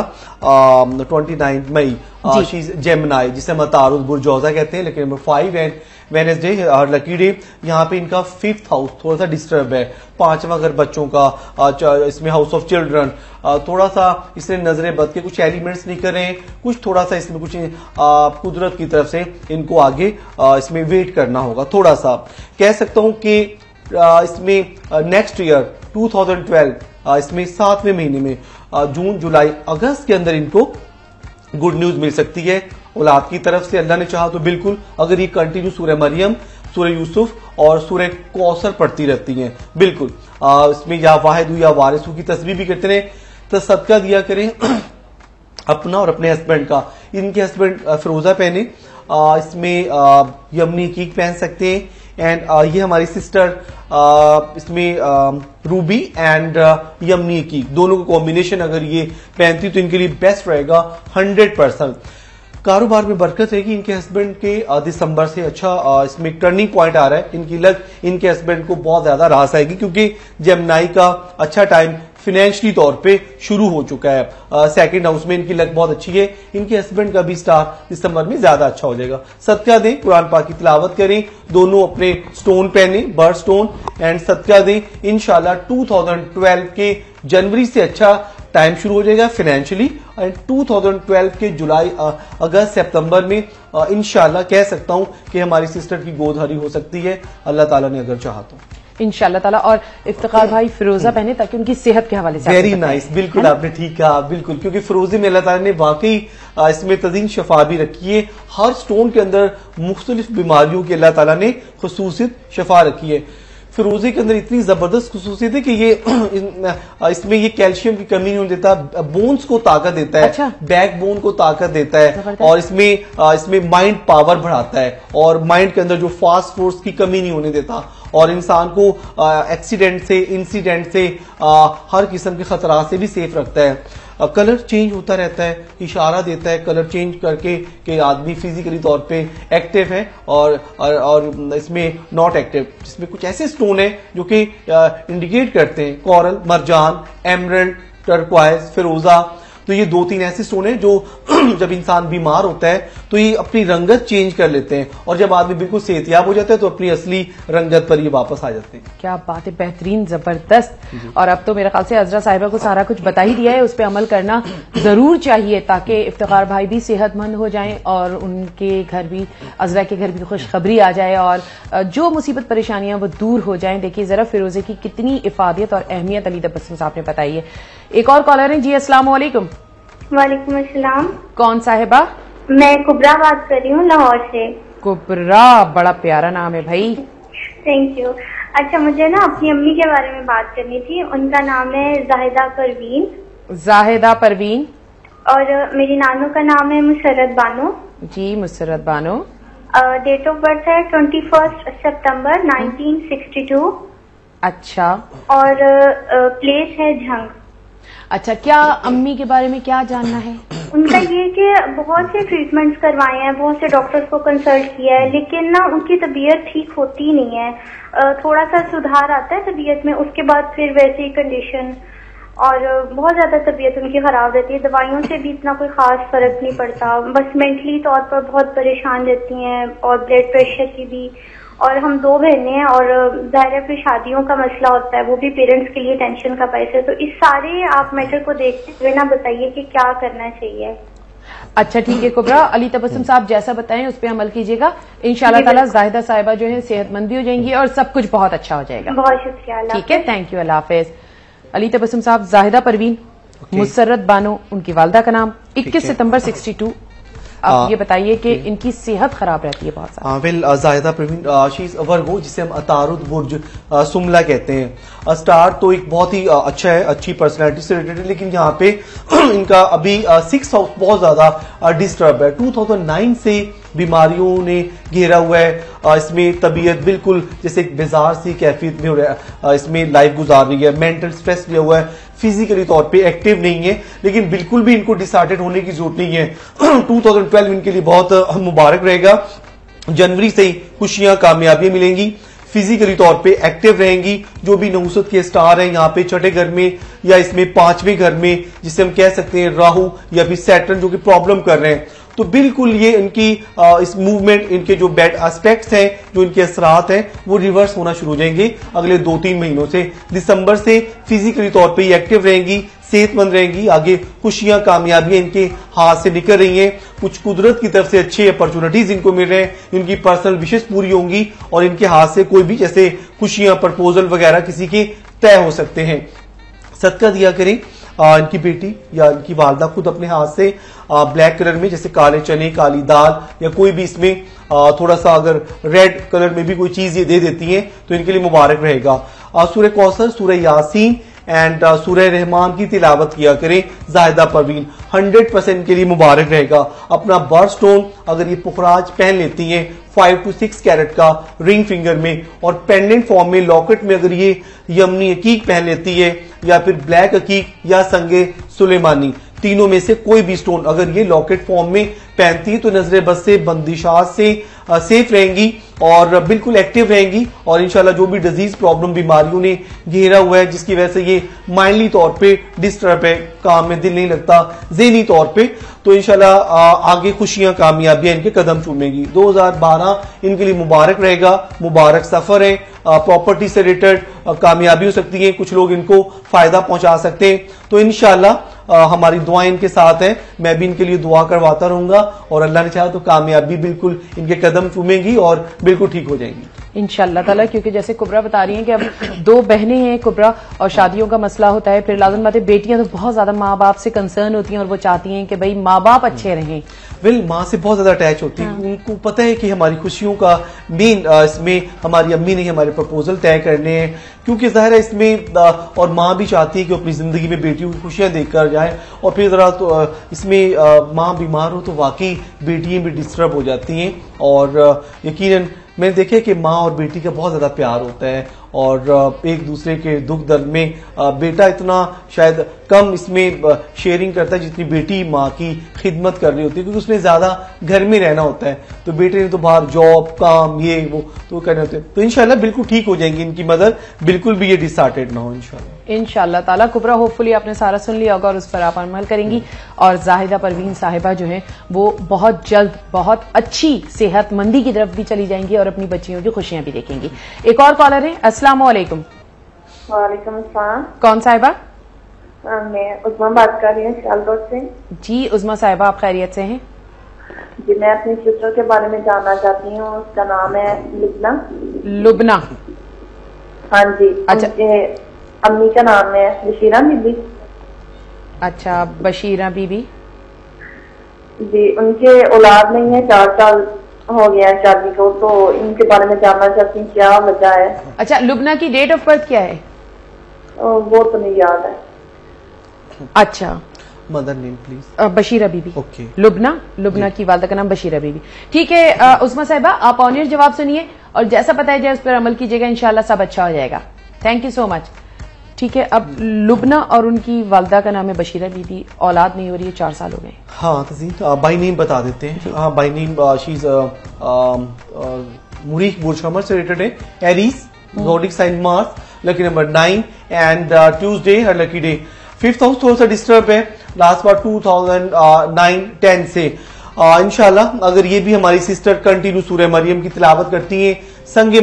29 मई, शी इज जेमिनी, जिसे हम तारुद बुर्जौजा कहते हैं, लेकिन नंबर 5 एंड वेडनेसडे हर लकी डे। यहाँ पे इनका 5th हाउस थोड़ा सा डिस्टर्ब है, 5वां घर बच्चों का, इसमें हाउस ऑफ चिल्ड्रन, थोड़ा सा इसमें नजरे बद के कुछ एलिमेंट्स निकल रहे हैं, कुछ थोड़ा सा इसमें कुछ कुदरत की तरफ से इनको आगे इसमें वेट करना होगा। थोड़ा सा कह सकता हूं कि इसमें नेक्स्ट ईयर 2012 इसमें 7वें महीने में जून जुलाई अगस्त के अंदर इनको गुड न्यूज मिल सकती है औलाद की तरफ से, अल्लाह ने चाहा तो। बिल्कुल, अगर ये कंटिन्यू सूरह मरियम, सूरह यूसुफ और सूरह कौसर पढ़ती रहती हैं, बिल्कुल इसमें या वाहिदू या वारिसू की तस्वीर भी करते रहे, तो सदका दिया करें अपना और अपने हस्बैंड का। इनके हस्बैंड फिरोजा पहने, इसमें यमनी कीक पहन सकते हैं, एंड ये हमारी सिस्टर इसमें रूबी एंड यमनी की दोनों का कॉम्बिनेशन अगर ये पहनती तो इनके लिए बेस्ट रहेगा 100%। कारोबार में बरकत रहेगी। इनके हस्बैंड के दिसंबर से अच्छा इसमें टर्निंग पॉइंट आ रहा है, इनकी लक इनके हस्बैंड को बहुत ज्यादा रास आएगी, क्योंकि जेमिनी का अच्छा टाइम फाइनेंशियली तौर पे शुरू हो चुका है। सेकंड हाउस में इनकी लक बहुत अच्छी है। इनके हस्बैंड का भी स्टार दिसंबर में ज्यादा अच्छा हो जाएगा। सदका दें, कुरान पाक की तिलावत करें, दोनों अपने स्टोन पहने, बर्ड स्टोन, एंड सदका दें। इंशाल्लाह 2012 के जनवरी से अच्छा टाइम शुरू हो जाएगा फाइनेंशियली, एंड 2012 के जुलाई अगस्त सितंबर में इंशाल्लाह कह सकता हूं कि हमारी सिस्टर की गोदहरी हो सकती है, अल्लाह ताला ने अगर चाहा तो इंशाल्लाह ताला। और इफ्तिखार भाई फिरोजा पहने ताकि उनकी सेहत के हवाले से। वेरी नाइस, बिल्कुल आपने ठीक कहा, बिल्कुल, क्योंकि फिरोजे में अल्लाह ताला ने वाकई इसमें तज़ीन शफा भी रखी है। हर स्टोन के अंदर मुख्तलिफ बीमारियों की अल्लाह ताला ने खुसूसियत शफा रखी है। फिरोजे के अंदर इतनी जबरदस्त खुसूसियत है कि ये इसमें ये कैल्शियम की कमी नहीं होने देता, बोन्स को ताकत देता है, अच्छा? बैक बोन को ताकत देता है और इसमें माइंड पावर बढ़ाता है और माइंड के अंदर जो फास्फोर्स की कमी नहीं होने देता और इंसान को एक्सीडेंट से, इंसिडेंट से, हर किस्म के खतरा से भी सेफ रखता है। कलर चेंज होता रहता है, इशारा देता है कलर चेंज करके कि आदमी फिजिकली तौर पे एक्टिव है और इसमें नॉट एक्टिव, जिसमें कुछ ऐसे स्टोन है जो कि इंडिकेट करते हैं, कोरल, मरजान, एमरल्ड, टर्क्वाइज, फिरोजा। तो ये 2-3 ऐसे स्टोन है जो जब इंसान बीमार होता है तो ये अपनी रंगत चेंज कर लेते हैं और जब आदमी बिल्कुल सेहतियाब हो जाता है तो अपनी असली रंगत पर ये वापस आ जाते हैं। क्या बात है, बेहतरीन, जबरदस्त। और अब तो मेरे ख्याल से अजरा साहिबा को सारा कुछ बता ही दिया है, उस पर अमल करना जरूर चाहिए ताकि इफ्तिखार भाई भी सेहतमंद हो जाएं और उनके घर भी, अजरा के घर भी खुशखबरी आ जाए और जो मुसीबत परेशानियां वो दूर हो जाएं। देखिए जरा फिरोजे की कितनी इफादियत और अहमियत अली तबस्सुम साहब ने बताई है। एक और कॉलर है जी, अस्सलाम वालेकुम। वालेकुम अस्सलाम। कौन साहिबा? मैं कुबरा बात कर रही हूँ लाहौर से। कुबरा, बड़ा प्यारा नाम है भाई। Thank you. अच्छा, मुझे ना अपनी अम्मी के बारे में बात करनी थी। उनका नाम है जाहिदा परवीन। जाहिदा परवीन। और मेरी नानू का नाम है मुसरत बानो। जी, Musarrat Bano. Date of birth है 21 सितंबर 1962। अच्छा। और प्लेस है झंग। अच्छा, क्या अम्मी के बारे में क्या जानना है? उनका ये कि बहुत से ट्रीटमेंट्स करवाए हैं, बहुत से डॉक्टर्स को कंसल्ट किया है, लेकिन ना उनकी तबीयत ठीक होती नहीं है। थोड़ा सा सुधार आता है तबीयत में, उसके बाद फिर वैसे ही कंडीशन, और बहुत ज्यादा तबीयत उनकी खराब रहती है। दवाइयों से भी इतना कोई खास फर्क नहीं पड़ता, बस मेंटली तौर पर बहुत परेशान रहती हैं और ब्लड प्रेशर की भी। और हम 2 बहनें हैं और जाहिर है फिर शादियों का मसला होता है, वो भी पेरेंट्स के लिए टेंशन का बायस है। तो इस सारे आप मैटर को देखते हुए ना बताइए कि क्या करना चाहिए। अच्छा ठीक है कुबरा, अली तबस्सुम साहब जैसा बताएं उस पर अमल कीजिएगा। इंशाल्लाह ताला जाहिदा साहिबा जो है सेहतमंद भी हो जाएंगी और सब कुछ बहुत अच्छा हो जाएगा। बहुत शुक्रिया। ठीक है, थैंक यू, अल्लाह हाफिज। अली तबस्सुम साहब, जाहिदा परवीन, मुसर्रत बानो उनकी वालदा का नाम, 21 सितंबर 62। आप ये बताइए कि इनकी सेहत खराब रहती है बहुत सारा। Well Zahida Parveen she is Virgo, जिसे हम अतारुद बुर्ज सुमला कहते हैं। स्टार तो एक बहुत ही अच्छा है, अच्छी पर्सनैलिटी से रिलेटेड है, लेकिन यहाँ पे इनका अभी 6th हाउस बहुत ज्यादा डिस्टर्ब है। 2009 से बीमारियों ने घेरा हुआ है। इसमें तबीयत बिल्कुल जैसे एक बेजार सी कैफियत में हो रहा है, इसमें लाइफ गुजार रही है, मेंटल स्ट्रेस लिया हुआ है, फिजिकली तौर पे एक्टिव नहीं है, लेकिन बिल्कुल भी इनको डिसहार्टेड होने की जरूरत नहीं है। 2012 इनके लिए बहुत मुबारक रहेगा। जनवरी से ही खुशियां, कामयाबियां मिलेंगी, फिजिकली तौर पे एक्टिव रहेंगी। जो भी नहुसत के स्टार हैं यहाँ पे छठे घर में या इसमें 5वें घर में, जिसे हम कह सकते हैं राहु या फिर सैटर्न, जो कि प्रॉब्लम कर रहे हैं, तो बिल्कुल ये इनकी इस मूवमेंट, इनके जो बैड एस्पेक्ट्स हैं, जो इनके असरात हैं, वो रिवर्स होना शुरू हो जाएंगे अगले 2-3 महीनों से। दिसंबर से फिजिकली तौर पे ये एक्टिव रहेंगी, सेहतमंद रहेंगी, आगे खुशियां, कामयाबियां इनके हाथ से निकल रही हैं। कुछ कुदरत की तरफ से अच्छे अपॉर्चुनिटीज इनको मिल रहे हैं, इनकी पर्सनल विशेष पूरी होंगी और इनके हाथ से कोई भी जैसे खुशियां, प्रपोजल वगैरह किसी के तय हो सकते हैं। सदका दिया करें। इनकी बेटी या इनकी वालदा खुद अपने हाथ से ब्लैक कलर में, जैसे काले चने, काली दाल या कोई भी इसमें थोड़ा सा अगर रेड कलर में भी कोई चीज ये दे देती हैं तो इनके लिए मुबारक रहेगा। सूरह कौसर, सूरह यासीन एंड सूरह रहमान की तिलावत किया करें। जाहिदा परवीन 100% के लिए मुबारक रहेगा। अपना बर्थ स्टोन अगर ये पुखराज पहन लेती हैं 5 to 6 कैरेट का रिंग फिंगर में, और पेंडेंट फॉर्म में लॉकेट में अगर ये यमनी अकीक पहन लेती है या फिर ब्लैक अकीक या संगे सुलेमानी, तीनों में से कोई भी स्टोन अगर ये लॉकेट फॉर्म में पहनती है तो नजर बद से, बंदिशात से सेफ रहेंगी और बिल्कुल एक्टिव रहेंगी। और इंशाल्लाह जो भी डिजीज, प्रॉब्लम, बीमारियों ने घेरा हुआ है, जिसकी वजह से ये माइंडली तौर पे डिस्टर्ब है, काम में दिल नहीं लगता, ज़हनी तौर पे, तो इंशाल्लाह आगे खुशियां, कामयाबियां इनके कदम चूमेगी। 2012 इनके लिए मुबारक रहेगा, मुबारक सफर है। प्रॉपर्टी से रिलेटेड कामयाबी हो सकती है, कुछ लोग इनको फायदा पहुंचा सकते हैं। तो इंशाल्लाह हमारी दुआएं इनके साथ हैं, मैं भी इनके लिए दुआ करवाता रहूंगा और अल्लाह ने चाहा तो कामयाबी बिल्कुल इनके कदम चूमेंगी और बिल्कुल ठीक हो जाएंगी। इंशाल्लाह ताला, क्योंकि जैसे कुबरा बता रही हैं कि अब 2 बहनें हैं कुबरा और शादियों का मसला होता है, फिर लाज़िम बात है बेटियां तो बहुत ज्यादा माँ बाप से कंसर्न होती हैं और वो चाहती हैं कि भाई माँ बाप अच्छे रहें। माँ से बहुत ज्यादा अटैच होती है। उनको पता है कि हमारी खुशियों का मेन इसमें हमारी अम्मी ने हमारे प्रपोजल तय करने हैं, क्योंकि जाहिर है इसमें और माँ भी चाहती है कि अपनी जिंदगी में बेटियों की खुशियां देखकर जाए, और फिर जरा तो इसमें माँ बीमार हो तो वाकई बेटियां भी डिस्टर्ब हो जाती हैं। और यकीनन मैंने देखा कि माँ और बेटी का बहुत ज्यादा प्यार होता है और एक दूसरे के दुख दर्द में बेटा इतना शायद कम इसमें शेयरिंग करता है जितनी बेटी माँ की खिदमत कर रही होती है, क्योंकि उसने ज्यादा घर में रहना होता है, तो बेटे ने तो बाहर जॉब काम ये वो तो करने होते हैं। तो इंशाल्लाह बिल्कुल ठीक हो जाएंगी इनकी मदर, बिल्कुल भी ये डिसहार्टेड ना हो इंशाल्लाह ताला। कुबरा होपफुली आपने सारा सुन लिया होगा और उस पर आप अमल करेंगी, और जाहिदा परवीन साहिबा जो है वो बहुत जल्द बहुत अच्छी सेहतमंदी की तरफ भी चली जाएंगी और अपनी बच्चियों की खुशियां भी देखेंगी। एक और कॉलर है, अस्सलाम वालेकुम। वालेकुम अस्सलाम। कौन साहिबा? मैं उज़मा बात कर रही हूँ सियालकोट से। जी उज़मा साहिबा, आप खैरियत से हैं? जी मैं अपनी सिस्टर के बारे में जानना चाहती हूँ, उसका नाम है लुबना। लुबना? हाँ जी। अच्छा, अम्मी का नाम है बशीरा बीबी। अच्छा, बशीरा बीबी जी। उनके औलाद नहीं है, 4 साल हो गया है शादी को, तो इनके बारे में जानना चाहती हूँ क्या वजह है। अच्छा, लुबना की डेट ऑफ बर्थ क्या है? वो तो नहीं याद है। अच्छा, mother name please. Bashira Bibi. Okay. Lubna की वालदा का नाम बशीरा बीबी। ठीक है उस्मा साहिबा, आप ऑनियर जवाब सुनिए और जैसा बताया जाए उस पर अमल कीजिएगा, इंशाल्लाह सब अच्छा हो जाएगा। Thank you so much. ठीक है, अब लुबना और उनकी वालदा का नाम है बशीरा बीबी, औलाद नहीं हो रही है, 4 साल हो गए। हाँ तज़ीन, बाई नेम बता देते हैं। हाँ, बाई नेम शी इज मुरीख बुर्ज कमर से रिलेटेड है, Aries, zodiac sign Mars, lucky number 9 and Tuesday हर लकी डे। 5th हाउस थोड़ा सा डिस्टर्ब है लास्ट बार 2009-10 से। इंशाल्लाह अगर ये भी हमारी सिस्टर कंटिन्यू सूरह मरियम की तिलावत करती हैं, संगे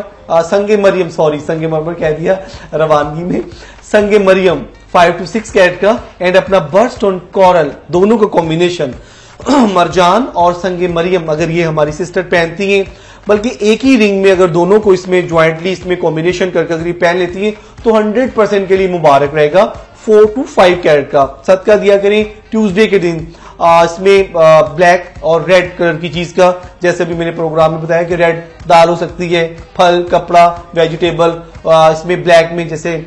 मरमर कह दिया रवानगी में, संगे मरियम 5 to 6 कैरेट का, एंड अपना बर्डस्टोन कोरल दोनों का कॉम्बिनेशन मरजान और संगे मरियम अगर ये हमारी सिस्टर पहनती हैं, बल्कि एक ही रिंग में अगर दोनों को इसमें ज्वाइंटली इसमें कॉम्बिनेशन करके अगर ये पहन लेती हैं तो 100% के लिए मुबारक रहेगा। 4 to 5 कैरेट का सदका दिया करें ट्यूसडे के दिन। इसमें ब्लैक और रेड कलर की चीज का, जैसे अभी मैंने प्रोग्राम में बताया कि रेड दाल हो सकती है, फल, कपड़ा, वेजिटेबल, इसमें ब्लैक में जैसे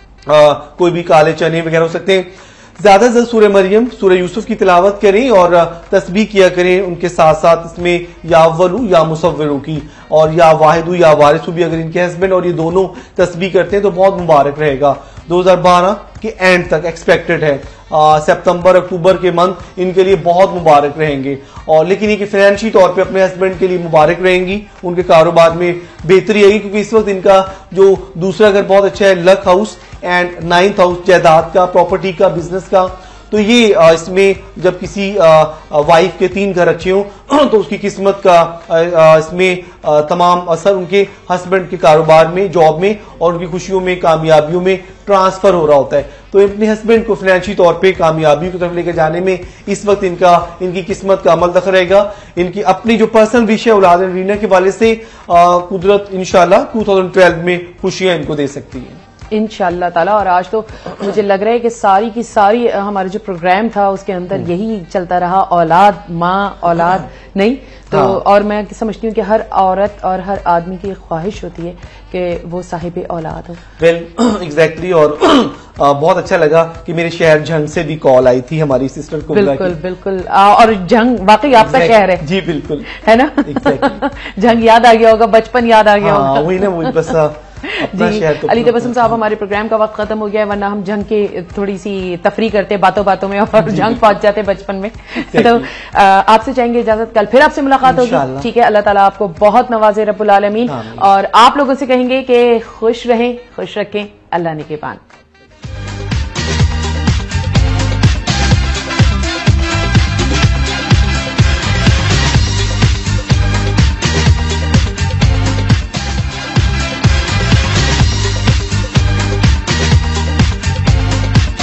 कोई भी काले चने वगैरह हो सकते हैं। ज्यादा से ज्यादा सूरह मरियम, सूरह यूसुफ की तिलावत करें और तस्बीह किया करें, उनके साथ साथ इसमें या अव्वलू या मुसव्विरू की और या वाहिदू या वारिसू भी अगर इनके हस्बैंड और ये दोनों तस्बीह करते हैं तो बहुत मुबारक रहेगा। 2012 के एंड तक एक्सपेक्टेड है, सितंबर अक्टूबर के मंथ इनके लिए बहुत मुबारक रहेंगे, और लेकिन ये फाइनेंशियल तौर पे अपने हस्बैंड के लिए मुबारक रहेंगी, उनके कारोबार में बेहतरी आएगी, क्योंकि इस वक्त इनका जो दूसरा घर बहुत अच्छा है, luck house and 9th house जायदाद का, प्रॉपर्टी का, बिजनेस का। तो ये इसमें जब किसी वाइफ के 3 घर अच्छे हों तो उसकी किस्मत का इसमें तमाम असर उनके हस्बैंड के कारोबार में, जॉब में और उनकी खुशियों में, कामयाबियों में ट्रांसफर हो रहा होता है। तो अपने हस्बैंड को फाइनेंशियल तौर पे कामयाबी की तरफ लेकर जाने में इस वक्त इनकी किस्मत का अमल दखल रहेगा। इनकी अपनी जो पर्सनल विश है औलाद रीना के वाले से कुदरत इंशाल्लाह 2012 में खुशियां इनको दे सकती है इंशाल्लाह ताला। और आज तो मुझे लग रहा है कि सारी की सारी हमारा जो प्रोग्राम था उसके अंदर यही चलता रहा, औलाद, माँ, औलाद नहीं तो हाँ। और मैं समझती हूँ कि हर औरत और हर आदमी की ख्वाहिश होती है कि वो साहिब औलाद हो। Well exactly. और बहुत अच्छा लगा कि मेरे शहर जंग से भी कॉल आई थी हमारी सिस्टर को। बिल्कुल और जंग वाकई आपका शहर है। जी बिल्कुल, है ना। exactly. जंग याद आ गया होगा, बचपन याद आ गया होगा। वही ना, वही बस जी तो अली तबस्सुम साहब, हमारे प्रोग्राम का वक्त खत्म हो गया है, वरना हम जंग की थोड़ी सी तफरी करते बातों बातों में और जंग पहुंच जाते बचपन में। तो आपसे चाहेंगे इजाजत, कल फिर आपसे मुलाकात होगी। ठीक है, अल्लाह ताला आपको बहुत नवाजे रब्बुल आलमीन, और आप लोगों से कहेंगे कि खुश रहें, खुश रखें, अल्लाह निगहबान।